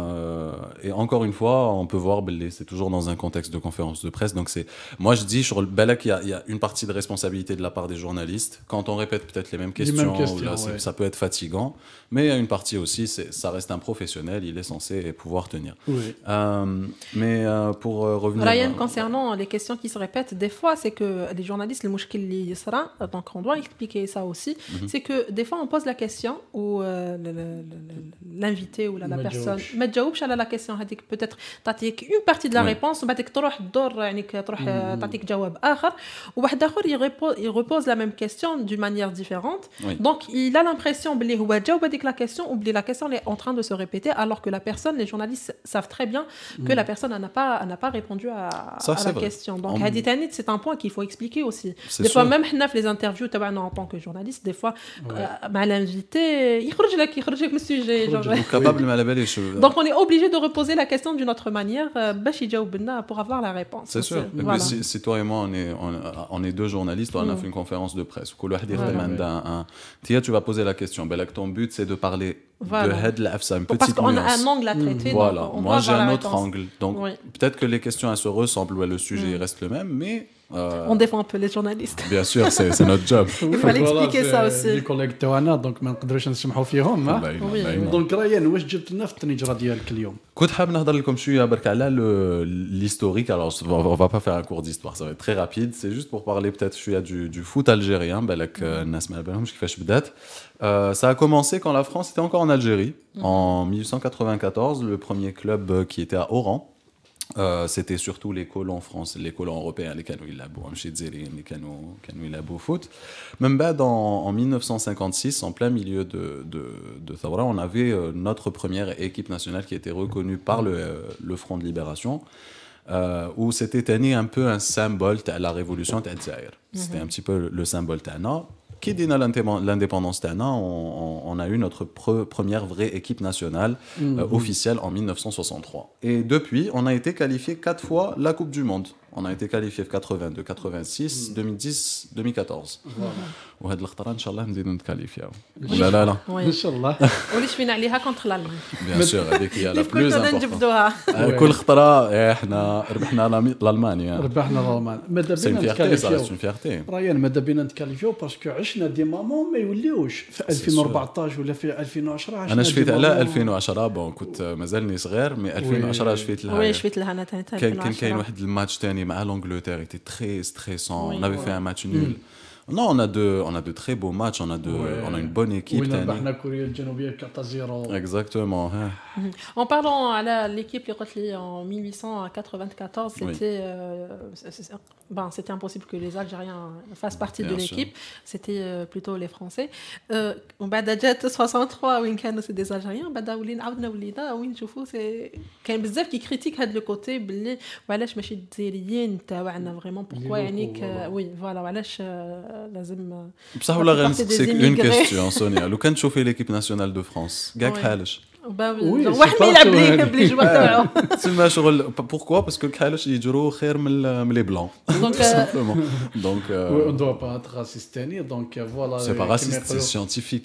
euh, et encore une fois on peut voir ben, c'est toujours dans un contexte de conférence de presse donc c'est moi je dis sur le Balak il y, a- il y a une partie de responsabilité de la part des journalistes quand on répète peut-être les mêmes Les questions, mêmes questions, là, c'est- ouais. ça peut être fatigant mais il y a une partie aussi c'est ça reste un professionnel il est censé pouvoir tenir Oui. Euh, mais euh, pour euh, revenir Ryan, euh, concernant les questions qui se répètent, des fois, c'est que les journalistes, le mouchkil li yisra, donc on doit expliquer ça aussi, Mhm. c'est que des fois, on pose la question où euh, le- le- le- l'invité ou la, la ما personne تجاوبش. ما تجاوبش على la question هذيك peut-être تعطيك une partie de la Oui. réponse وبعدك تروح تدور يعني تروح آه، تعطيك جواب آخر وواحد آخر il repose, il repose la même question d'une manière différente. Oui. Donc, il a l'impression بلي هو جاوب هذيك la question ou بلي la question elle est en train de se répéter alors que la personne, les journalistes savent très bien que la personne elle n'a pas, elle n'a pas répondu à, Ça, à c'est la vrai. question. Donc, En- هذه تاني, c'est un point qu'il faut expliquer aussi. C'est Des fois, sûr. même حنا في les interviews تبعنا en tant que journaliste, des fois, euh, مع l'invité, يخرج لك يخرج لك من السوجي. genre. capable ما على باليش Donc, on est obligé de reposer la question d'une autre manière euh, باش يجاوب لنا pour avoir la réponse. C'est sûr. Et Voilà. puis, si, si toi et moi, on est, on, on est deux journalistes, on a Mm. fait une conférence de presse. كل واحد Voilà. يخدم عند un- un- Tia, tu vas poser la question. Ben là, ton but, c'est de parler Voilà. de head l'afsa, une Parce petite qu'on a nuance. un angle à traiter, Voilà. donc on Moi, doit j'ai avoir un la autre réponse. angle. Donc, Oui. peut-être que les questions, elles se ressemblent, ouais, le sujet Mm. reste le même, mais... euh, On défend un peu les journalistes. Bien sûr, c'est c'est notre job. Il fallait expliquer ça aussi. لي كوليك تاعنا دونك ما نقدروش نسمحوا فيهم ها باينة، Oui. باينة. دونك ريان واش جبت لنا في التنجره ديالك اليوم كنت حاب نهضر لكم شويه برك على le- l'historique. Alors, on va pas faire un cours d'histoire, ça va être très rapide. C'est juste pour parler peut-être شويه du, du foot algérien. بالك الناس ما على بالهمش كيفاش بدات. Euh, ça a commencé quand la France était encore en Algérie, en mille huit cent quatre-vingt-quatorze. Le premier club euh, qui était à Oran. Euh, c'était surtout les colons français, les colons européens, les canaux ilabou, les canaux canaux ilabou foot. Même bad en, en mille neuf cent cinquante-six, en plein milieu de de, de Thawra, on avait euh, notre première équipe nationale qui était reconnue par le euh, le Front de Libération, euh, où c'était tenu un peu un symbole de la révolution de Zaïre. C'était un petit peu le symbole Tana. Qui dit l'indépendance Tana, on, on, on a eu notre pre- première vraie équipe nationale euh, Mhm. officielle en mille neuf cent soixante-trois. Et depuis, on a été qualifié quatre fois la Coupe du Monde. On a été qualifié quatre-vingt-deux, quatre-vingt-six, deux mille dix, deux mille quatorze. وهاد الخطرة إن شاء الله نزيدو نتكاليفياو. لا لا لا. Oui. ان شاء الله وليش فينا عليها contre l'Allemagne. Bien sûr, هذيك هي la اللي plus كنا importante. نجبدوها. آه، كل خطرة إيه، احنا ربحنا لأمي- لألمانيا. ربحنا الالمان ماذا C'est une بينا fierté, ça reste نتكاليفيو une fierté. ريان ماذا بينا نتكاليفيو باسكو عشنا دي مامون ما يوليوش في ألفين وأربعطاش ولا في ألفين وعشرة عشنا انا دي شفيت مامون. على ألفين وعشرة بون كنت مازالني صغير مي ألفين وعشرة شفيت لها. وي شفت لها انا ثاني كان كان كاين واحد الماتش ثاني مع لونجلتير ايتي تري ستريسون. Oui, On avait ouais. fait un match nul. Non, on a de on a de très beaux matchs, on a de Ouais. on a une bonne équipe وين ثاني. ربحنا كوريا الجنوبيه أربعة صفر. Exactement. hein. En parlant à la- l'équipe les Rotli en mille huit cent quatre-vingt-quatorze, Oui. c'était euh, c'est- c'est- ben, c'était impossible que les Algériens fassent partie Bien de sûr. l'équipe. C'était euh, plutôt les Français. Euh, بعد جات soixante-trois وين كانوا c'est des Algériens. بعد ولينا عاودنا ولينا وين نشوفوا c'est كاين بزاف qui critiquent هذا le côté باللي وعلاش ماشي الجزائريين تاعنا vraiment pourquoi يعني ك oui voilà وعلاش آه، لازم بصح ولا غير partie des سي اون immigrés. كيستيون سونيا لو كان تشوفي ليكيب ناسيونال دو فرانس كاع Oui. كحالش. bah oui, Oui, genre c'est واحد pas يلعب tout, لي hein. بلي جوا تاعو. تسمى شغل بوركوا باسكو كحالش يجرو خير من من لي بلون. Donc, Tout euh, simplement. Donc euh, Oui, on ne doit pas être raciste ثاني دونك فوالا c'est pas raciste, c'est scientifique.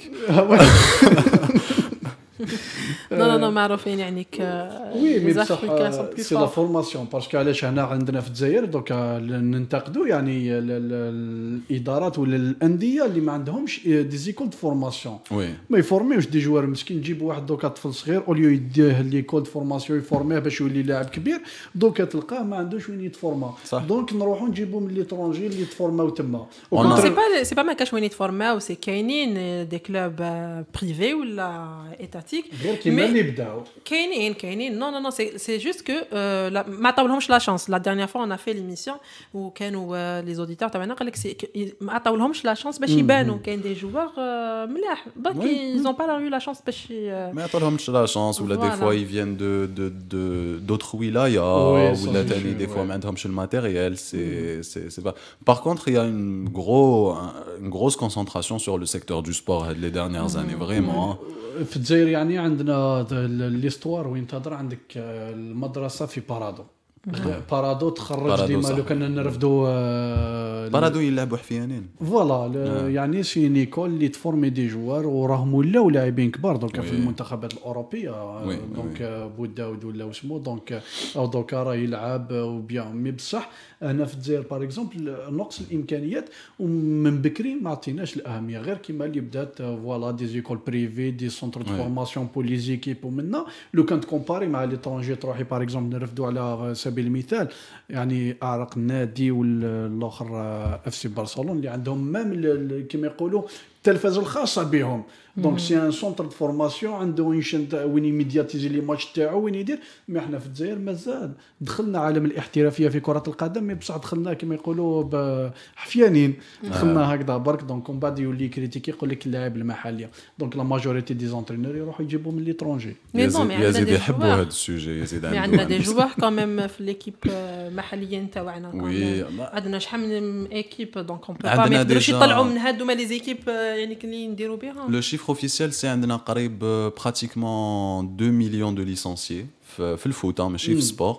non non non معروفين يعني ك وي مي les بصح Africains sont plus سي لا forts. فورماسيون باسكو علاش هنا عندنا في الجزائر دوك ننتقدوا يعني ال- ال- الادارات ولا الانديه اللي ما عندهمش دي زيكول دو فورماسيون وي ما يفورميوش دي جوار مسكين نجيبوا واحد دوكا طفل صغير اوليو يديه ليكول دو فورماسيون يفورميه باش يولي لاعب كبير دوكا تلقاه ما عندوش وين يتفورما صح. دونك نروحوا نجيبوا من ليترونجي اللي يتفورماو تما On a- Non, c'est pas c'est pas ما كاش وين يتفورماو سي كاينين دي كلوب بريفي ولا étatiques تكتيك غير كيما اللي بداو كاينين كاينين نو نو نو سي سي جوست كو ما عطاولهمش لا شانس. لا ديرنيير فوا انا في ليميسيون وكانوا لي زوديتور تاعنا قال لك ما عطاولهمش لا شانس باش يبانوا. كاين دي جوار ملاح برك ils ont pas eu la chance باش ما عطاولهمش لا شانس ولا دي فوا ils viennent de de de d'autres ولايا ولا تاني دي فوا ما عندهمش الماتيريال. سي سي سي par contre il y a une gros une grosse concentration sur le secteur du sport les dernières années vraiment. في الجزائر يعني عندنا ليستوار وين تهضر عندك المدرسه في بارادو. بارادو تخرج ديما لو كنا نرفدوا بارادو يلعبوا حفيانين فوالا يعني سي نيكول اللي تفورمي دي جوار وراهم ولاو لاعبين كبار دونك في المنتخبات الاوروبيه دونك بوداود ولا واسمو دونك او دوكا راه يلعب وبيان مي بصح هنا في الجزائر باغ اكزومبل نقص الامكانيات ومن بكري ما عطيناش الاهميه غير كيما اللي بدات فوالا دي زيكول بريفي دي سونتر دو فورماسيون بور لي زيكيب ومنا لو كانت كومباري مع لي ترونجي تروحي باغ اكزومبل نرفدوا على سبيل المثال يعني اعرق النادي والاخر اف سي برشلونه اللي عندهم مام كيما يقولوا التلفزه الخاصه بهم دونك سي ان سونتر دو فورماسيون عنده وين وين يميدياتيزي لي ماتش تاعو وين يدير. مي احنا في الجزائر مازال دخلنا عالم الاحترافيه في كره القدم مي بصح دخلنا كما يقولوا بحفيانين دخلنا هكذا برك دونك من بعد يولي كريتيكي يقول لك اللاعب المحلي دونك لا ماجوريتي دي زونترينور يروحوا يجيبوا من ليترونجي. يزيد يحبوا هذا السوجي يزيد عندنا دي جوار كمان في ليكيب محليين تاعنا عندنا شحال من ايكيب دونك اون بو با ما يقدروش يطلعوا من هادو لي زيكيب يعني اللي نديروا بها. لو شيفر اوفيسيال سي عندنا قريب براتيكمون deux millions de licenciés في الفوت ماشي في السبور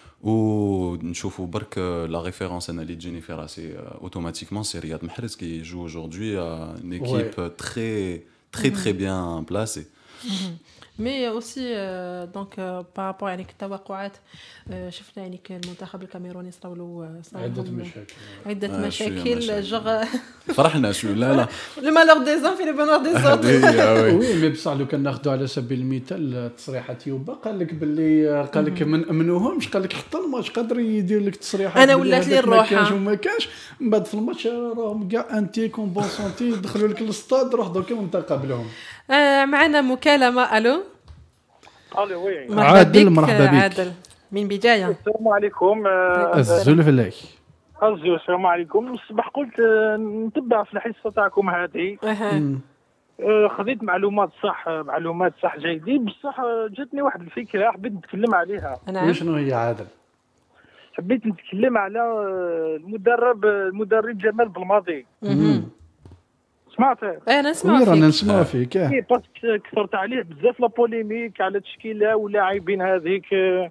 ونشوفوا برك لا ريفيرونس انا اللي تجيني في راسي اوتوماتيكمون سي رياض محرز كي جو اجوردي ان ايكيب تري تري تري بيان بلاسي. مي اوسي دونك بارابور يعني التوقعات شفنا يعني المنتخب الكاميروني صراو له عده مشاكل عده مشاكل جغ فرحنا شو لا لا لو مالور دي زون في لو بونور دي زوتر. وي مي بصح لو كان ناخذوا على سبيل المثال تصريحات يوبا قال لك باللي قال لك ما نامنوهمش قال لك حتى الماتش قادر يدير لك تصريحات انا ولات لي الروح ما كانش وما كانش من بعد في الماتش راهم كاع انتي كومبونسونتي دخلوا لك الاستاد روح دوك ونتقابلهم. معنا مكالمه. الو الو وي عادل مرحبا بك. عادل من بدايه السلام عليكم. الزول فلاك الزول السلام عليكم. الصباح قلت نتبع في الحصه تاعكم هذه خذيت معلومات صح معلومات صح جيدين بصح جاتني واحد الفكره حبيت نتكلم عليها. شنو هي عادل؟ حبيت نتكلم على المدرب المدرب جمال بلماضي. سمعته؟ انا نسمع فيك. رانا نسمع فيك. اي باسكو كثرت عليه بزاف لا بوليميك على تشكيله ولاعبين هذيك.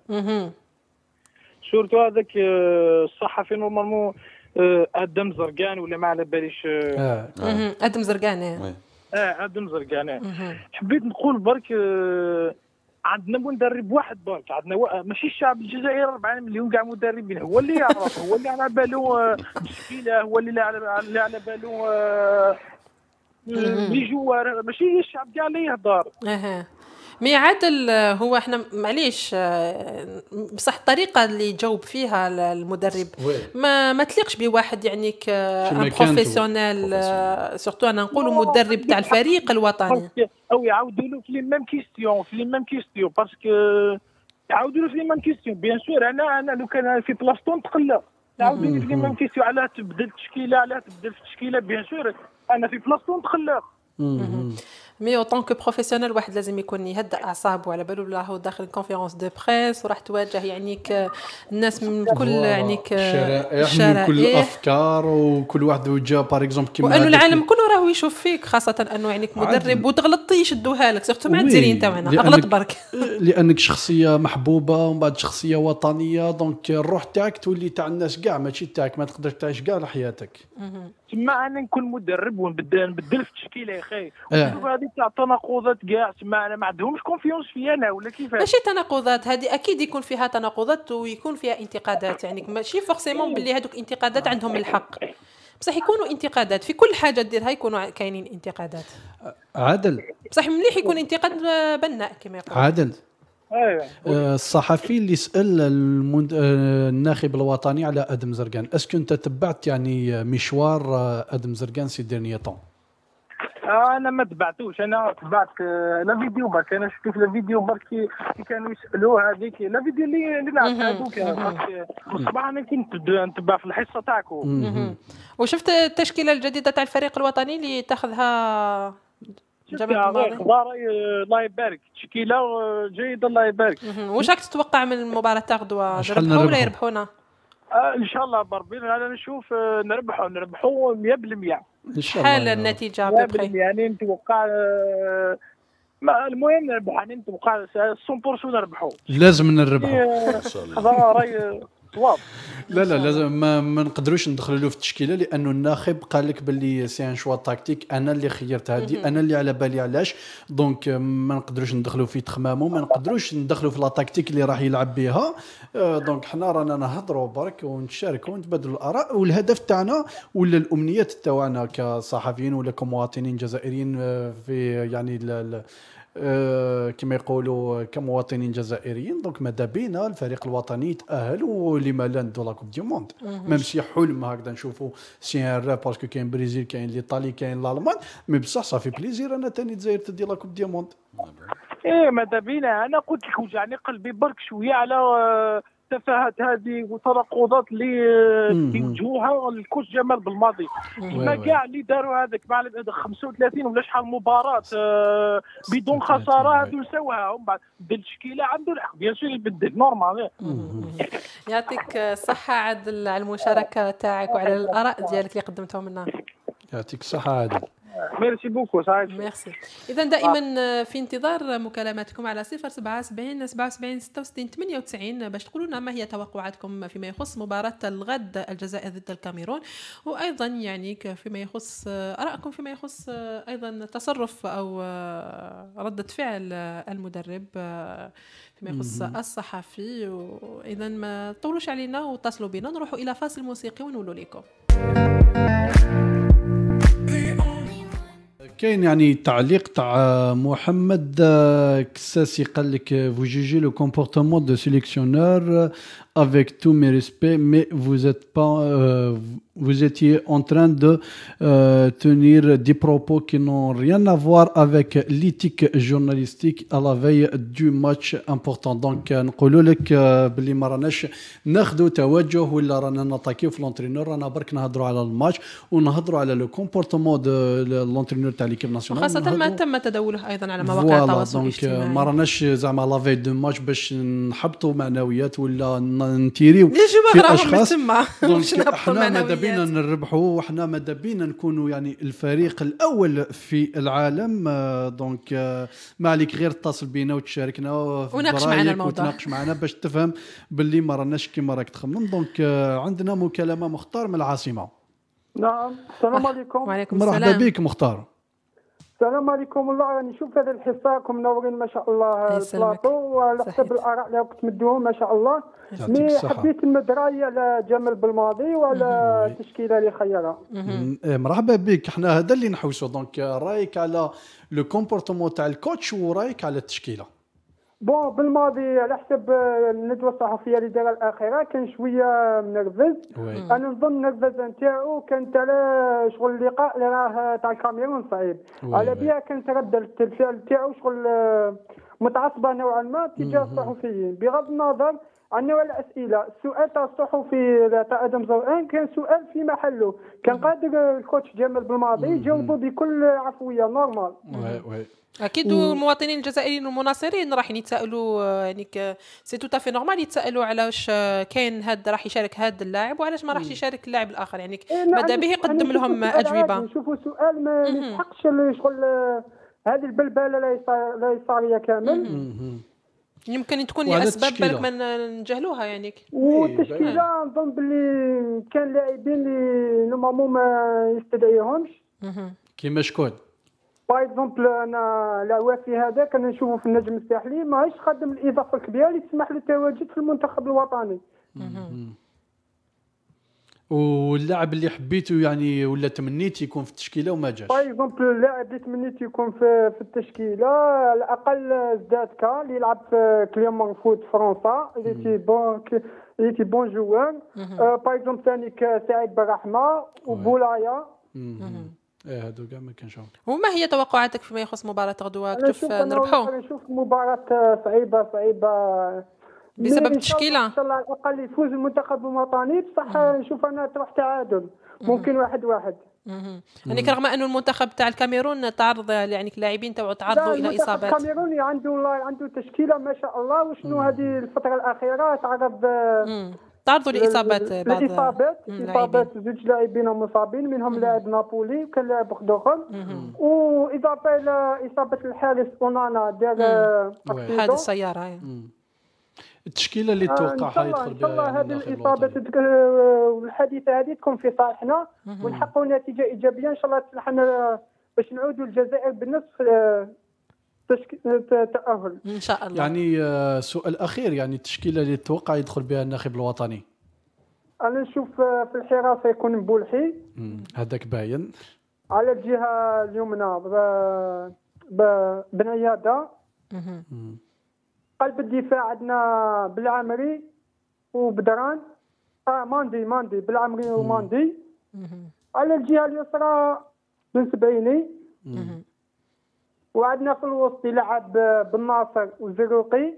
سورتو هذاك الصحفي نورمالمون ادم زرقان ولا ما على باليش. اه ادم زرقان. اه ادم زرقان. حبيت نقول برك عندنا مدرب واحد برك عندنا و... ماشي الشعب الجزائري أربعين مليون كاع مدربين هو اللي يعرف هو اللي على باله تشكيله هو اللي على اللي على باله لي جوار ماشي الشعب كاع اللي يهضر. اها مي عادل هو احنا معليش بصح الطريقه اللي جاوب فيها المدرب ما ما تليقش بواحد يعني ك بروفيسيونيل سورتو انا نقولوا مدرب تاع الفريق الوطني او يعاودوا له في لي ميم كيستيون في لي ميم كيستيون باسكو يعاودوا له في لي ميم كيستيون بيان سور انا انا لو كان في بلاصتو نتقلق يعاودوا لي في لي ميم كيستيون علاه تبدل التشكيله علاه تبدل في التشكيله بيان سور انا في بلاصتو نتقلق. مي او طونك بروفيسيونيل واحد لازم يكون يهدأ اعصابه على بالو راهو داخل كونفيرونس دو بريس وراح تواجه يعنيك الناس من كل يعنيك الشرائح من كل الافكار وكل واحد وجا باغ اكزومبل كيما وانه العالم كله راهو يشوف فيك خاصه انه يعنيك مدرب وتغلط يشدوها لك سيرتو مع الجزائريين تاعنا اغلط برك لانك شخصيه محبوبه ومن بعد شخصيه وطنيه دونك الروح تاعك تولي تاع الناس كاع ماشي تاعك ما تقدرش تعيش كاع لحياتك. تما انا نكون مدرب ونبدل نبدل في التشكيله يا اخي وشوف هذه تاع تناقضات كاع تما انا ما عندهمش كونفيونس فيا انا ولا كيفاش. ماشي تناقضات هذه اكيد يكون فيها تناقضات ويكون فيها انتقادات يعني ماشي فورسيمون باللي هذوك انتقادات عندهم الحق بصح يكونوا انتقادات في كل حاجه ديرها يكونوا كاينين انتقادات. عادل بصح مليح يكون انتقاد بناء كما يقول عادل. ايوه الصحفي اللي سال المند... الناخب الوطني على ادم زرقان اسكو انت تبعت يعني مشوار ادم زرقان سي ديرنيي طون؟ انا ما تبعتوش، انا تبعت لا فيديو برك، انا شفت في الفيديو برك كي كانوا يسالوه هذيك لا فيديو اللي اللي لعبت هذوك الصباح. انا كنت نتبع في الحصه تاعكم. وشفت التشكيله الجديده تاع الفريق الوطني اللي تاخذها جمال الماضي. الله يبارك، تشكيله جيده الله يبارك. واش راك تتوقع من المباراه تاع غدوه؟ نربحوا ولا يربحونا؟ آه ان شاء الله بربي. انا نشوف نربحوا نربحوا مية بالمية ان شاء الله. شحال النتيجه ببخي؟ يعني نتوقع ما المهم نربحوا، يعني نتوقع مية بالمية نربحوا. لازم نربحوا ان شاء الله. هذا راي صواب. لا لا لازم ما, ما نقدروش ندخلوا له في التشكيله، لانه الناخب قال لك باللي سي ان شوا تاكتيك، انا اللي خيرت هذه، انا اللي على بالي علاش، دونك ما نقدروش ندخلوا في تخمامه، ما نقدروش ندخلوا في لا تاكتيك اللي راح يلعب بها. دونك حنا رانا نهضروا برك ونشاركوا ونتبادلوا الاراء، والهدف تاعنا ولا الامنيات تاعنا كصحفيين ولا كمواطنين جزائريين في يعني أه كما يقولوا كمواطنين جزائريين، دونك ماذا بينا الفريق الوطني يتاهل، ولما لا ندو لا كوب دي موند. ميمسي حلم هكذا نشوفوا سي ان راب، باسكو كاين البرازيل كاين الايطالي كاين الالمان، مي بصح صافي بليزير انا ثاني الجزائر تدي لا كوب دي موند. ايه ماذا بينا. انا قلت لك وجعني قلبي برك شويه على التفاهات هذه والتناقضات اللي يوجهوها الكوش جمال بالماضي. كما كاع اللي داروا هذاك مع خمسة وثلاثين ولا شحال مباراه آه بدون خساره، هذو سواها ومن بعد بدل تشكيله عنده الحق بيان سور يبدل نورمال. يعطيك الصحه عادل على المشاركه تاعك وعلى الاراء ديالك اللي قدمتهم لنا. يعطيك الصحه عادل. ميرسي بوكو سعيد. ميرسي. اذا دائما في انتظار مكالماتكم على صفر سبعة سبعين سبعة وسبعين ستة وستين ثمانية وتسعين باش تقولوا لنا ما هي توقعاتكم فيما يخص مباراة الغد الجزائر ضد الكاميرون، وايضا يعني فيما يخص ارائكم فيما يخص ايضا تصرف او ردة فعل المدرب فيما يخص الصحفي. واذا ما تطولوش علينا واتصلوا بنا، نروحوا الى فاصل موسيقي ونولوا لكم. كاين يعني تعليق تاع محمد كساسي قال لك vous jugez le comportement de sélectionneur avec tous mes respects mais vous êtes pas euh, vous étiez en train de euh, tenir des propos qui n'ont rien à voir avec l'éthique journalistique à la veille du match important. donc نقولوا لك باللي ما راناش ناخذوا توجه ولا رانا نطاكيو في لونترينور، رانا برك نهضروا على الماتش ونهضروا على لو كومبورتمون دو لونترينور تاع ليكيب ناسيونال، خاصه ما تم تداوله ايضا على مواقع التواصل الاجتماعي. ما راناش زعما لا في دو ماتش باش نحبطوا معنويات ولا نتيريو في اشخاص. دونك حنا ماذا بينا نربحوا، وحنا ماذا بينا نكونوا يعني الفريق الاول في العالم. دونك ما عليك غير اتصل بينا وتشاركنا وناقش معنا الموضوع، وتناقش معنا باش تفهم باللي ما راناش كيما راك تخمم. دونك عندنا مكالمه مختار من العاصمه. نعم السلام عليكم. وعليكم السلام. مرحبا بك مختار. السلام عليكم. والله راني نشوف هذا الحصه راكم منورين ما شاء الله البلاطو، وعلى حسب الاراء اللي راكم تمدوهم ما شاء الله. مي حبيت نمد رايي على جمال بالماضي وعلى التشكيله اللي خيرها. مرحبا بك. احنا هذا اللي نحوسوا. دونك رايك على لو كومبورتمون تاع الكوتش ورايك على التشكيله. بون بالماضي على حسب الندوه الصحفيه اللي دارها الاخيره كان شويه منرفز. انا نظن النرفز نتاعو كانت على شغل اللقاء اللي راه تاع الكاميرون صعيب، على بها كانت رده الفعل تاعو شغل متعصبه نوعا ما تجاه الصحفيين. بغض النظر عن نوع الاسئله، السؤال تاع الصحفي تاع ادم زرقان كان سؤال في محله، كان قادر الكوتش جمال بالماضي يجاوبه بكل عفويه نورمال. وي وي اكيد. المواطنين الجزائريين والمناصرين راح يتسائلوا يعني سي تو تافي نورمال يتسائلوا علاش كاين هاد راح يشارك هذا اللاعب وعلاش ما راحش يشارك اللاعب الاخر، يعني ماذا به يقدم لهم اجوبه. نشوفوا سؤال ما يستحقش شغل هذه البلبله لا يصاريه كامل. يمكن تكون لاسباب بالك ما نجهلوها يعني. والتشكيله نظن باللي كان لاعبين اللي نورمالمون ما يستدعيهمش كيما شكون. باغ اكزومبل انا العوافي هذا كان نشوفه في النجم الساحلي ماهيش خادم الاضافه الكبيره اللي تسمح له التواجد في المنتخب الوطني. واللاعب اللي حبيته يعني ولا تمنيت يكون في التشكيله وما جاش. باغ اكزومبل اللاعب اللي تمنيت يكون في في التشكيله على الاقل زدادكا اللي يلعب في كليمون فوت فرنسا، اللي تي بون اللي تي بون جوار. باغ اكزومبل ثاني سعيد بالرحمه وبولايا. ايه هادو كاع ما كانش. وما هي توقعاتك فيما يخص مباراة غدوة؟ كيف نربحوا؟ انا نشوف مباراة صعيبة صعيبة بسبب التشكيلة. ان شاء الله على الاقل يفوز المنتخب الوطني، بصح نشوف انا تروح تعادل ممكن واحد واحد. يعني رغم انه المنتخب تاع الكاميرون تعرض يعني اللاعبين تاعو تعرضوا الى اصابات. الكاميروني عنده عنده تشكيله ما شاء الله، وشنو هذه الفتره الاخيره تعرض تعرضوا لاصابات بعض الاصابات اصابات زوج لاعبين مصابين، منهم لاعب نابولي وكان لاعب خدوخل، واضافه الى اصابه الحارس اونانا ديال حادث السياره. التشكيله اللي توقعها يدخل بها ان شاء الله هذه الاصابه والحادثه هذه تكون في صالحنا ونحققوا نتيجه ايجابيه ان شاء الله تصلحنا باش نعودوا للجزائر بالنصف التاهل ان شاء الله. يعني سؤال اخير، يعني التشكيله اللي توقع يدخل بها الناخب الوطني؟ انا نشوف في الحراسه يكون مبولحي، هذاك باين. على الجهه اليمنى بنياده. قلب الدفاع عندنا بالعمري وبدران، اه ماندي ماندي بالعمري وماندي. على الجهه اليسرى بن سبعيني. وعندنا في الوسط يلعب بالناصر وزروقي.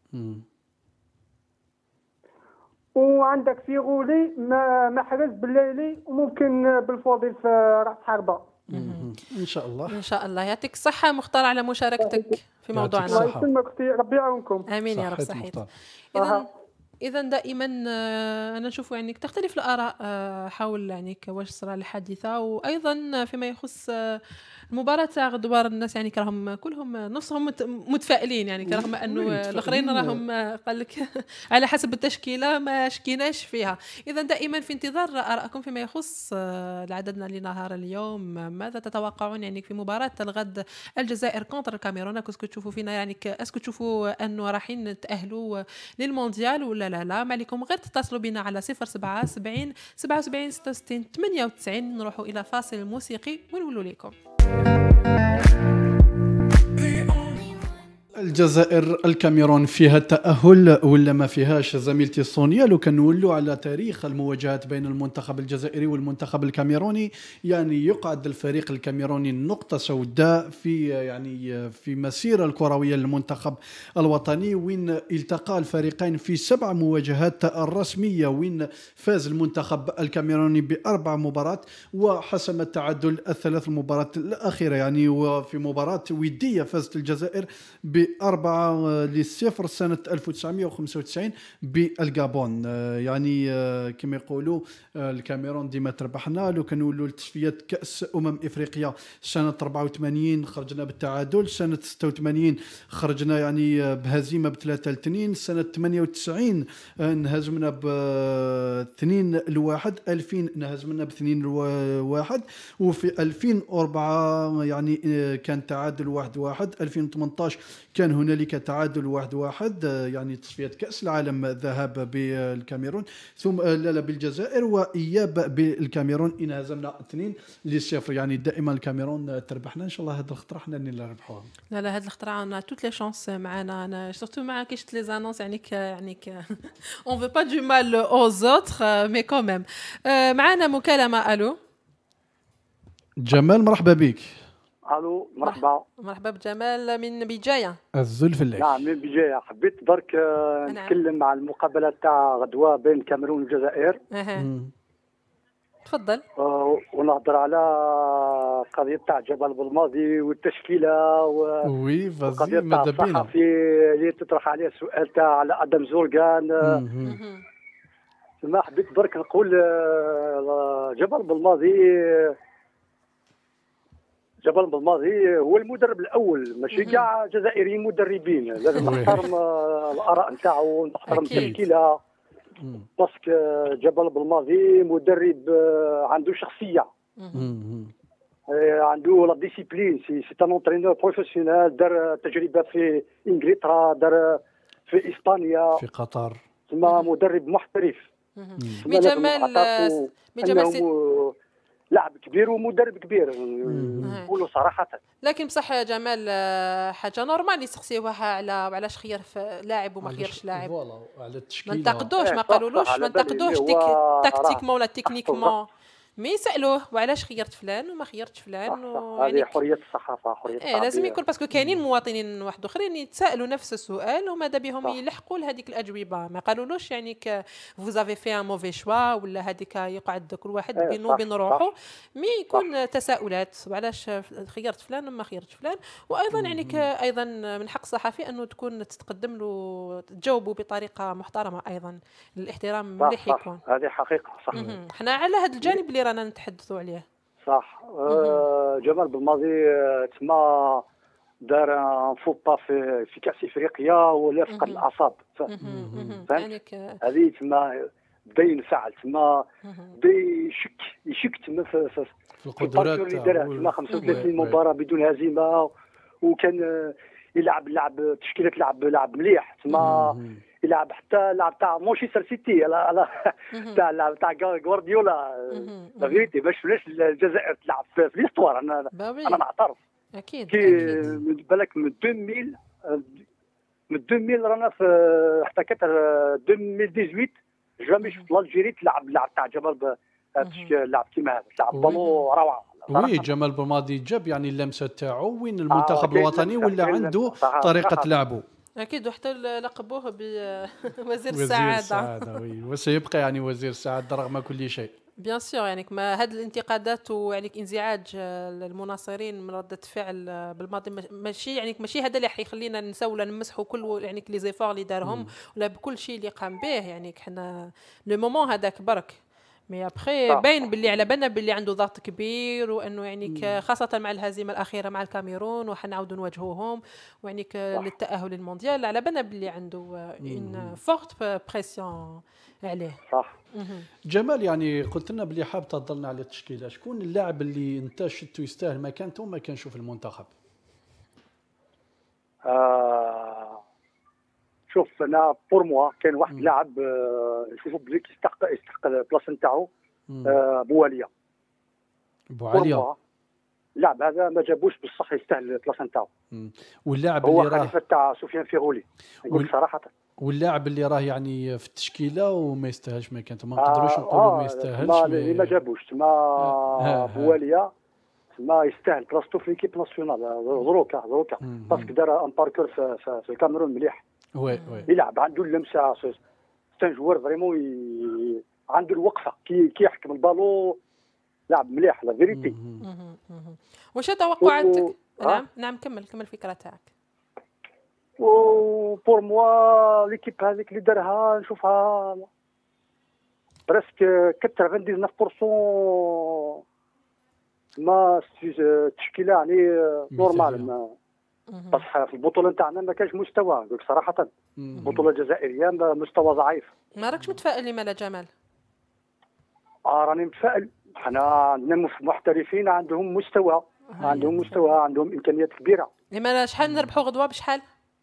وعندك في غولي محرز بالليلي، وممكن بالفوضي في راس حربه. ان شاء الله ان شاء الله. يعطيك الصحه مختار على مشاركتك في موضوعنا. الله يسلمك اختي، ربي يعاونكم. امين يا رب. صحيح. اذا اذا دائما انا نشوف يعني تختلف الاراء حول يعني واش صرا الحادثه، وايضا فيما يخص المباراة تاع غدوار الناس يعني راهم كلهم نصهم متفائلين، يعني رغم انه الاخرين راهم قال لك على حسب التشكيله ما شكيناش فيها. اذا دائما في انتظار ارائكم فيما يخص العددنا لنهار اليوم. ماذا تتوقعون يعني في مباراه الغد الجزائر كونتر الكاميرون؟ اسكو تشوفوا فينا يعني اسكو تشوفوا انه رايحين نتاهلوا للمونديال ولا لا لا؟ ما عليكم غير تتصلوا بنا على صفر سبعة سبعين سبعة وسبعين ستة وستين ثمانية وتسعين. نروحوا الى فاصل موسيقي ونقولوا لكم. الجزائر الكاميرون فيها تأهل ولا ما فيهاش؟ زميلتي سونيا لو كنولوا على تاريخ المواجهات بين المنتخب الجزائري والمنتخب الكاميروني، يعني يقعد الفريق الكاميروني نقطة سوداء في يعني في مسيرة الكروية للمنتخب الوطني، وين التقى الفريقين في سبع مواجهات رسمية، وين فاز المنتخب الكاميروني بأربع مباريات وحسم التعادل الثلاث المباريات الأخيرة، يعني وفي مباراة ودية فازت الجزائر ب أربعة لصفر سنة ألف وتسعمائة وخمسة وتسعين بالغابون. يعني كما يقولوا الكاميرون ديما تربحنا. لو كنولوا لتصفيات كأس أمم إفريقيا سنة أربعة وثمانين خرجنا بالتعادل، سنة ستة وثمانين خرجنا يعني بهزيمة بثلاثة لاثنين، سنة ثمانية وتسعين انهزمنا باثنين لواحد، ألفين انهزمنا باثنين لواحد، وفي ألفين وأربعة يعني كان تعادل واحد واحد، ألفين وثمانية عشر كان هنالك تعادل واحد واحد، يعني تصفيات كأس العالم ذهاب بالكاميرون ثم لا لا بالجزائر، وإياب بالكاميرون انهزمنا اثنين لصفر. يعني دائما الكاميرون تربحنا، ان شاء الله هذا الخطره حنا اللي نربحوها. لا لا هذا الخطره عندنا توت لي شانس معنا. انا سورتو مع كي شفت لي زانونس يعني ك يعني ك اون فو با دو مال اوز اوتر مي كون ميم. معنا مكالمه. الو جمال، مرحبا بك. الو مرحبا. مرحبا بجمال من بجايه. الزلفلي. نعم من بجايه. حبيت برك نتكلم مع المقابله تاع غدوه بين الكاميرون والجزائر. اها تفضل. ونهضر على قضيه تاع جبل بالماضي والتشكيله وي فازي ماذا بينا الصحفي اللي تطرح عليه السؤال تاع على ادم زورغان. ما حبيت برك نقول جبل بالماضي جبل بالماضي هو المدرب الاول، ماشي كاع جزائريين مدربين. لازم نحترم الاراء نتاعو ونحترم التشكيله، باسكو جبل بالماضي مدرب عنده شخصيه، عنده لا ديسيبلين، سي سي ان اونترينور بروفيسيونيل. دار تجربه في انجلترا، دار في اسبانيا، في قطر، ثم مدرب محترف. مي جمال مي جمال لاعب كبير ومدرب كبير نقولوا صراحه. لكن بصح يا جمال حاجه نورمال يسقسيوها على علاش خير في لاعب وما خيرش لاعب. فوالا على التشكيله ما نتقدوش، ما قالولوش ما نتقدوش تكتيكمون ولا تكنيكمون، مي يسالوه وعلاش خيرت فلان وما خيرتش فلان. هذه حريه الصحافه، حريه إيه لازم يكون، باسكو كاينين مواطنين واحد اخرين يتسالوا نفس السؤال وماذا بهم يلحقوا لهذيك الاجوبه، ما قالولوش يعني ك فوزافي في ان موفي شوا ولا هذيك يقعد كل واحد إيه بينه وبين روحه. مي يكون صح. تساؤلات وعلاش خيرت فلان وما خيرتش فلان. وايضا يعني ايضا من حق الصحفي انه تكون تتقدم له تجاوبوا بطريقه محترمه، ايضا الاحترام مليح يكون. هذه حقيقه صح. احنا على هذا الجانب اللي رانا نتحدثوا عليه. صح. آه جمال بالماضي تما دار فوبا في في كاس افريقيا ولا فقد الاعصاب. فهمت هذه تما بدا ينفعل تما بدا يشك يشك تما في, في, في القدرات اللي دارها تما خمسة وثلاثين مباراه بدون هزيمه، وكان يلعب لعب تشكيله لعب لعب مليح تما يلعب حتى لعب تاع مانشستر سيتي على تاع لعب تاع غوارديولا. لا فيريتي باش فلاش الجزائر تلعب في ليستوار. انا انا نعترف اكيد اكيد بالك من ألفين من ألفين رانا في حتى كتر ألفين وثمانية عشر جامي شفت الجيري تلعب لعب تاع جمال لعب كيما هذا لعب بالو روعه. وي جمال بالماضي جاب يعني اللمسه تاعو وين المنتخب آه الوطني ولا عنده طريقه لعبه. اكيد وحتى لقبوه بوزير السعاده. السعاده السعاده وي وسيبقى يعني وزير السعاده رغم كل شيء. بيان سور يعني ما هذه الانتقادات ويعني انزعاج المناصرين من رده فعل بالماضي ماشي يعني ماشي هذا اللي حيخلينا نساو ولا نمسحوا كل يعني لي زيفور اللي دارهم ولا بكل شيء اللي قام به. يعني حنا لو مومون هذاك برك مي ابخي باين باللي على بالنا باللي عنده ضغط كبير، وانه يعني خاصه مع الهزيمه الاخيره مع الكاميرون وحنعاودوا نواجهوهم ويعني للتاهل للمونديال على بالنا باللي عنده ان فورت بريسيون عليه. صح. جمال يعني قلت لنا باللي حاب تضلنا على التشكيله، شكون اللاعب اللي انت شفتو يستاهل مكانته وما كانش في المنتخب؟ آه شوف انا بور موا كان واحد لاعب نشوفو بلي يستحق يستحق البلاصه نتاعو. آه بواليا. بواليا اللاعب هذا ما جابوش بصح يستاهل البلاصه نتاعو. واللاعب اللي راه هو خليفه تاع سفيان فيغولي نقول وال... صراحه. واللاعب اللي راه يعني في التشكيله وما يستاهلش مكانته، ما نقدروش آه نقولوا آه ما يستاهلش. ما اللي ما جابوش تما آه بواليا ما يستاهل بلاصتو في ليكيب ناسيونال دروكا دروكا باسكو دار ان باركور في, في, في الكاميرون مليح. وي وي يلعب عنده اللمسه سان جوار فريمون ي... عنده الوقفه كي كي يحكم البالو لاعب مليح لا فيريتي. واش توقعاتك؟ نعم نعم كمل كمل الفكره تاعك. و بور موا ليكيب هذيك اللي دارها نشوفها برسك تسعة وتسعين بالمئة ما التشكيله يعني نورمال. بصح في البطوله نتاعنا ما كانش مستوى نقول صراحه. البطوله الجزائريه مستوى ضعيف. ما راكش متفائل لما لا جمال؟ اه راني متفائل. حنا عندنا محترفين عندهم مستوى عندهم مستوى عندهم امكانيات كبيره. لما شحال نربحوا غدوه بشحال؟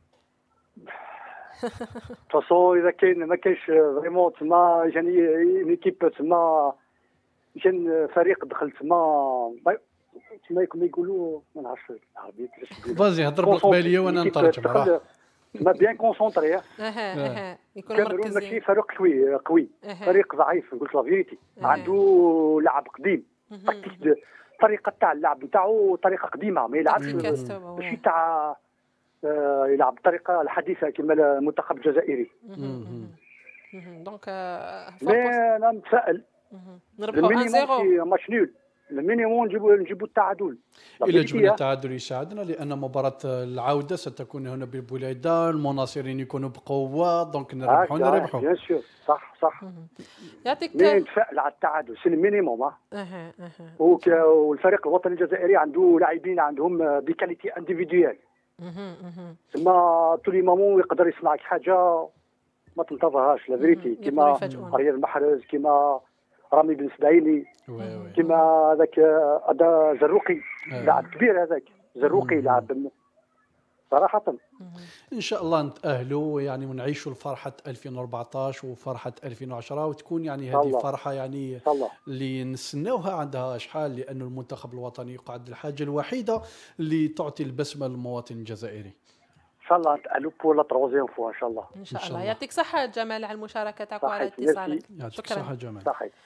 تصو اذا كاين ما كاينش فريمون تما يعني ليكيب تما كان فريق دخل تما كما يقولوا ما نعرفش العربيه كيفاش نقولوا. فازي هضر بالقباليه وانا نترجم راه ما بيان كونسونطري. اها اها يكون مركزين. ماشي فريق قوي قوي فريق ضعيف نقول لا فيريتي. عنده لاعب قديم الطريقه تاع اللعب نتاعو طريقه قديمه ما يلعبش ماشي تاع يلعب بالطريقه الحديثه كما المنتخب الجزائري. دونك مي انا متفائل نربحوا واحد صفر ماتش نول المينيموم نجيبوا نجيبوا التعادل. الى جبنا التعادل يساعدنا لان مباراه العوده ستكون هنا بالبليده، المناصرين يكونوا بقوه دونك نربحوا نربحوا. بيان سور صح صح. يعطيك نتفائل على التعادل سي المينيموم. اها اها والفريق الوطني الجزائري عنده لاعبين عندهم بكاليتي انديفيديوال. تما طول مومون يقدر يصنع لك حاجه ما تنتظرهاش لا فيريتي كيما رياض المحرز كيما رامي بن سبعيني كيما هذاك هذا زروقي لاعب كبير هذاك زروقي لاعب صراحه. ان شاء الله نتاهلوا يعني ونعيشوا الفرحه ألفين وأربعطاش وفرحه ألفين وعشرة وتكون يعني هذه فرحه يعني اللي نستناوها عندها شحال، لأن المنتخب الوطني يقعد الحاجه الوحيده اللي تعطي البسمه للمواطن الجزائري. ان شاء الله نتاهلوا بور لا تروزيام فوا ان شاء الله. ان شاء الله. يعطيك صحه جمال على المشاركه تاعك وعلى اتصالك. شكرا. صحه جمال. صحيح.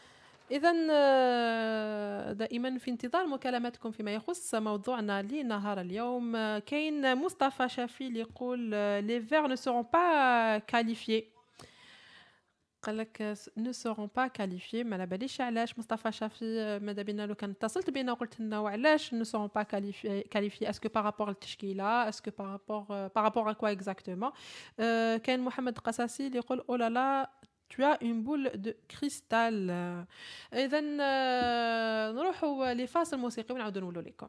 إذا دائما في انتظار مكالماتكم فيما يخص موضوعنا لنهار اليوم. كاين مصطفى شافي اللي يقول لي فير نو سورون با كاليفيي. قال لك نو سورون با كاليفيي. ما على باليش علاش مصطفى شافي. ماذا بينا لو كان اتصلت بينا وقلت لنا وعلاش نو سورون با كاليفيي كاليفيي اسكو بارابور للتشكيله اسكو بارابور بارابور ا كوا اكزاكتومون. كاين محمد قصاصي اللي يقول او لا لا tu as une boule de cristal. إذا نروحوا لفاصل موسيقي ونعاودوا نقولوا لكم.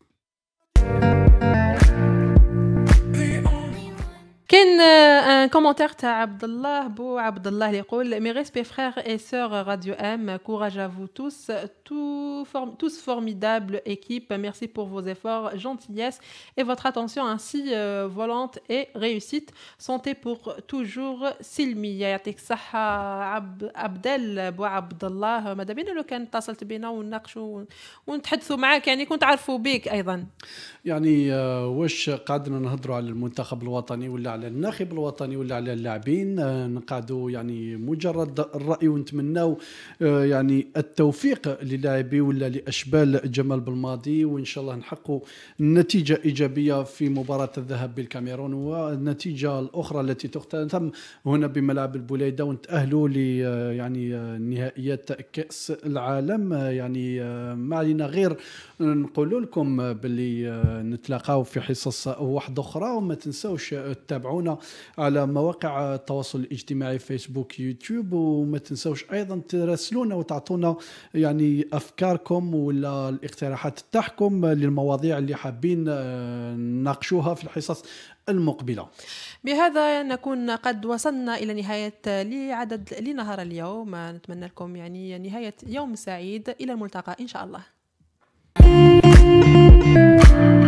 كاين ان كومونتير تاع عبد الله بو عبد الله اللي يقول مي ريسبي فرير اي سور راديو ام كوراج ا فو توس تو form, tous formidable équipe. Merci pour vos efforts, gentillesse et votre attention ainsi euh, volante et réussite. Santé pour toujours. سلمية يعطيك الصحة عبد عبدال بو عبد الله. ماذا بينا لو كان اتصلت بينا ونناقشوا ونتحدثوا معاك يعني كنت عارفوا بيك أيضا. يعني آه واش قعدنا نهضروا على المنتخب الوطني ولا على الناخب الوطني ولا على اللاعبين. آه نقعدوا يعني مجرد الرأي ونتمناو آه يعني التوفيق للاعبي ولا لأشبال جمال بالماضي وإن شاء الله نحققوا نتيجة إيجابية في مباراة الذهاب بالكاميرون والنتيجة الأخرى التي تختتم هنا بملعب البوليدة ونتأهلوا ل يعني نهائيات كأس العالم. يعني ما علينا غير نقول لكم باللي نتلاقاو في حصص واحدة أخرى وما تنسوش تتابعونا على مواقع التواصل الاجتماعي فيسبوك يوتيوب وما تنسوش أيضا تراسلونا وتعطونا يعني أفكاركم ولا الاقتراحات تاعكم للمواضيع اللي حابين نناقشوها في الحصص المقبلة. بهذا نكون قد وصلنا إلى نهاية لعدد لنهار اليوم. نتمنى لكم يعني نهاية يوم سعيد. إلى الملتقى إن شاء الله.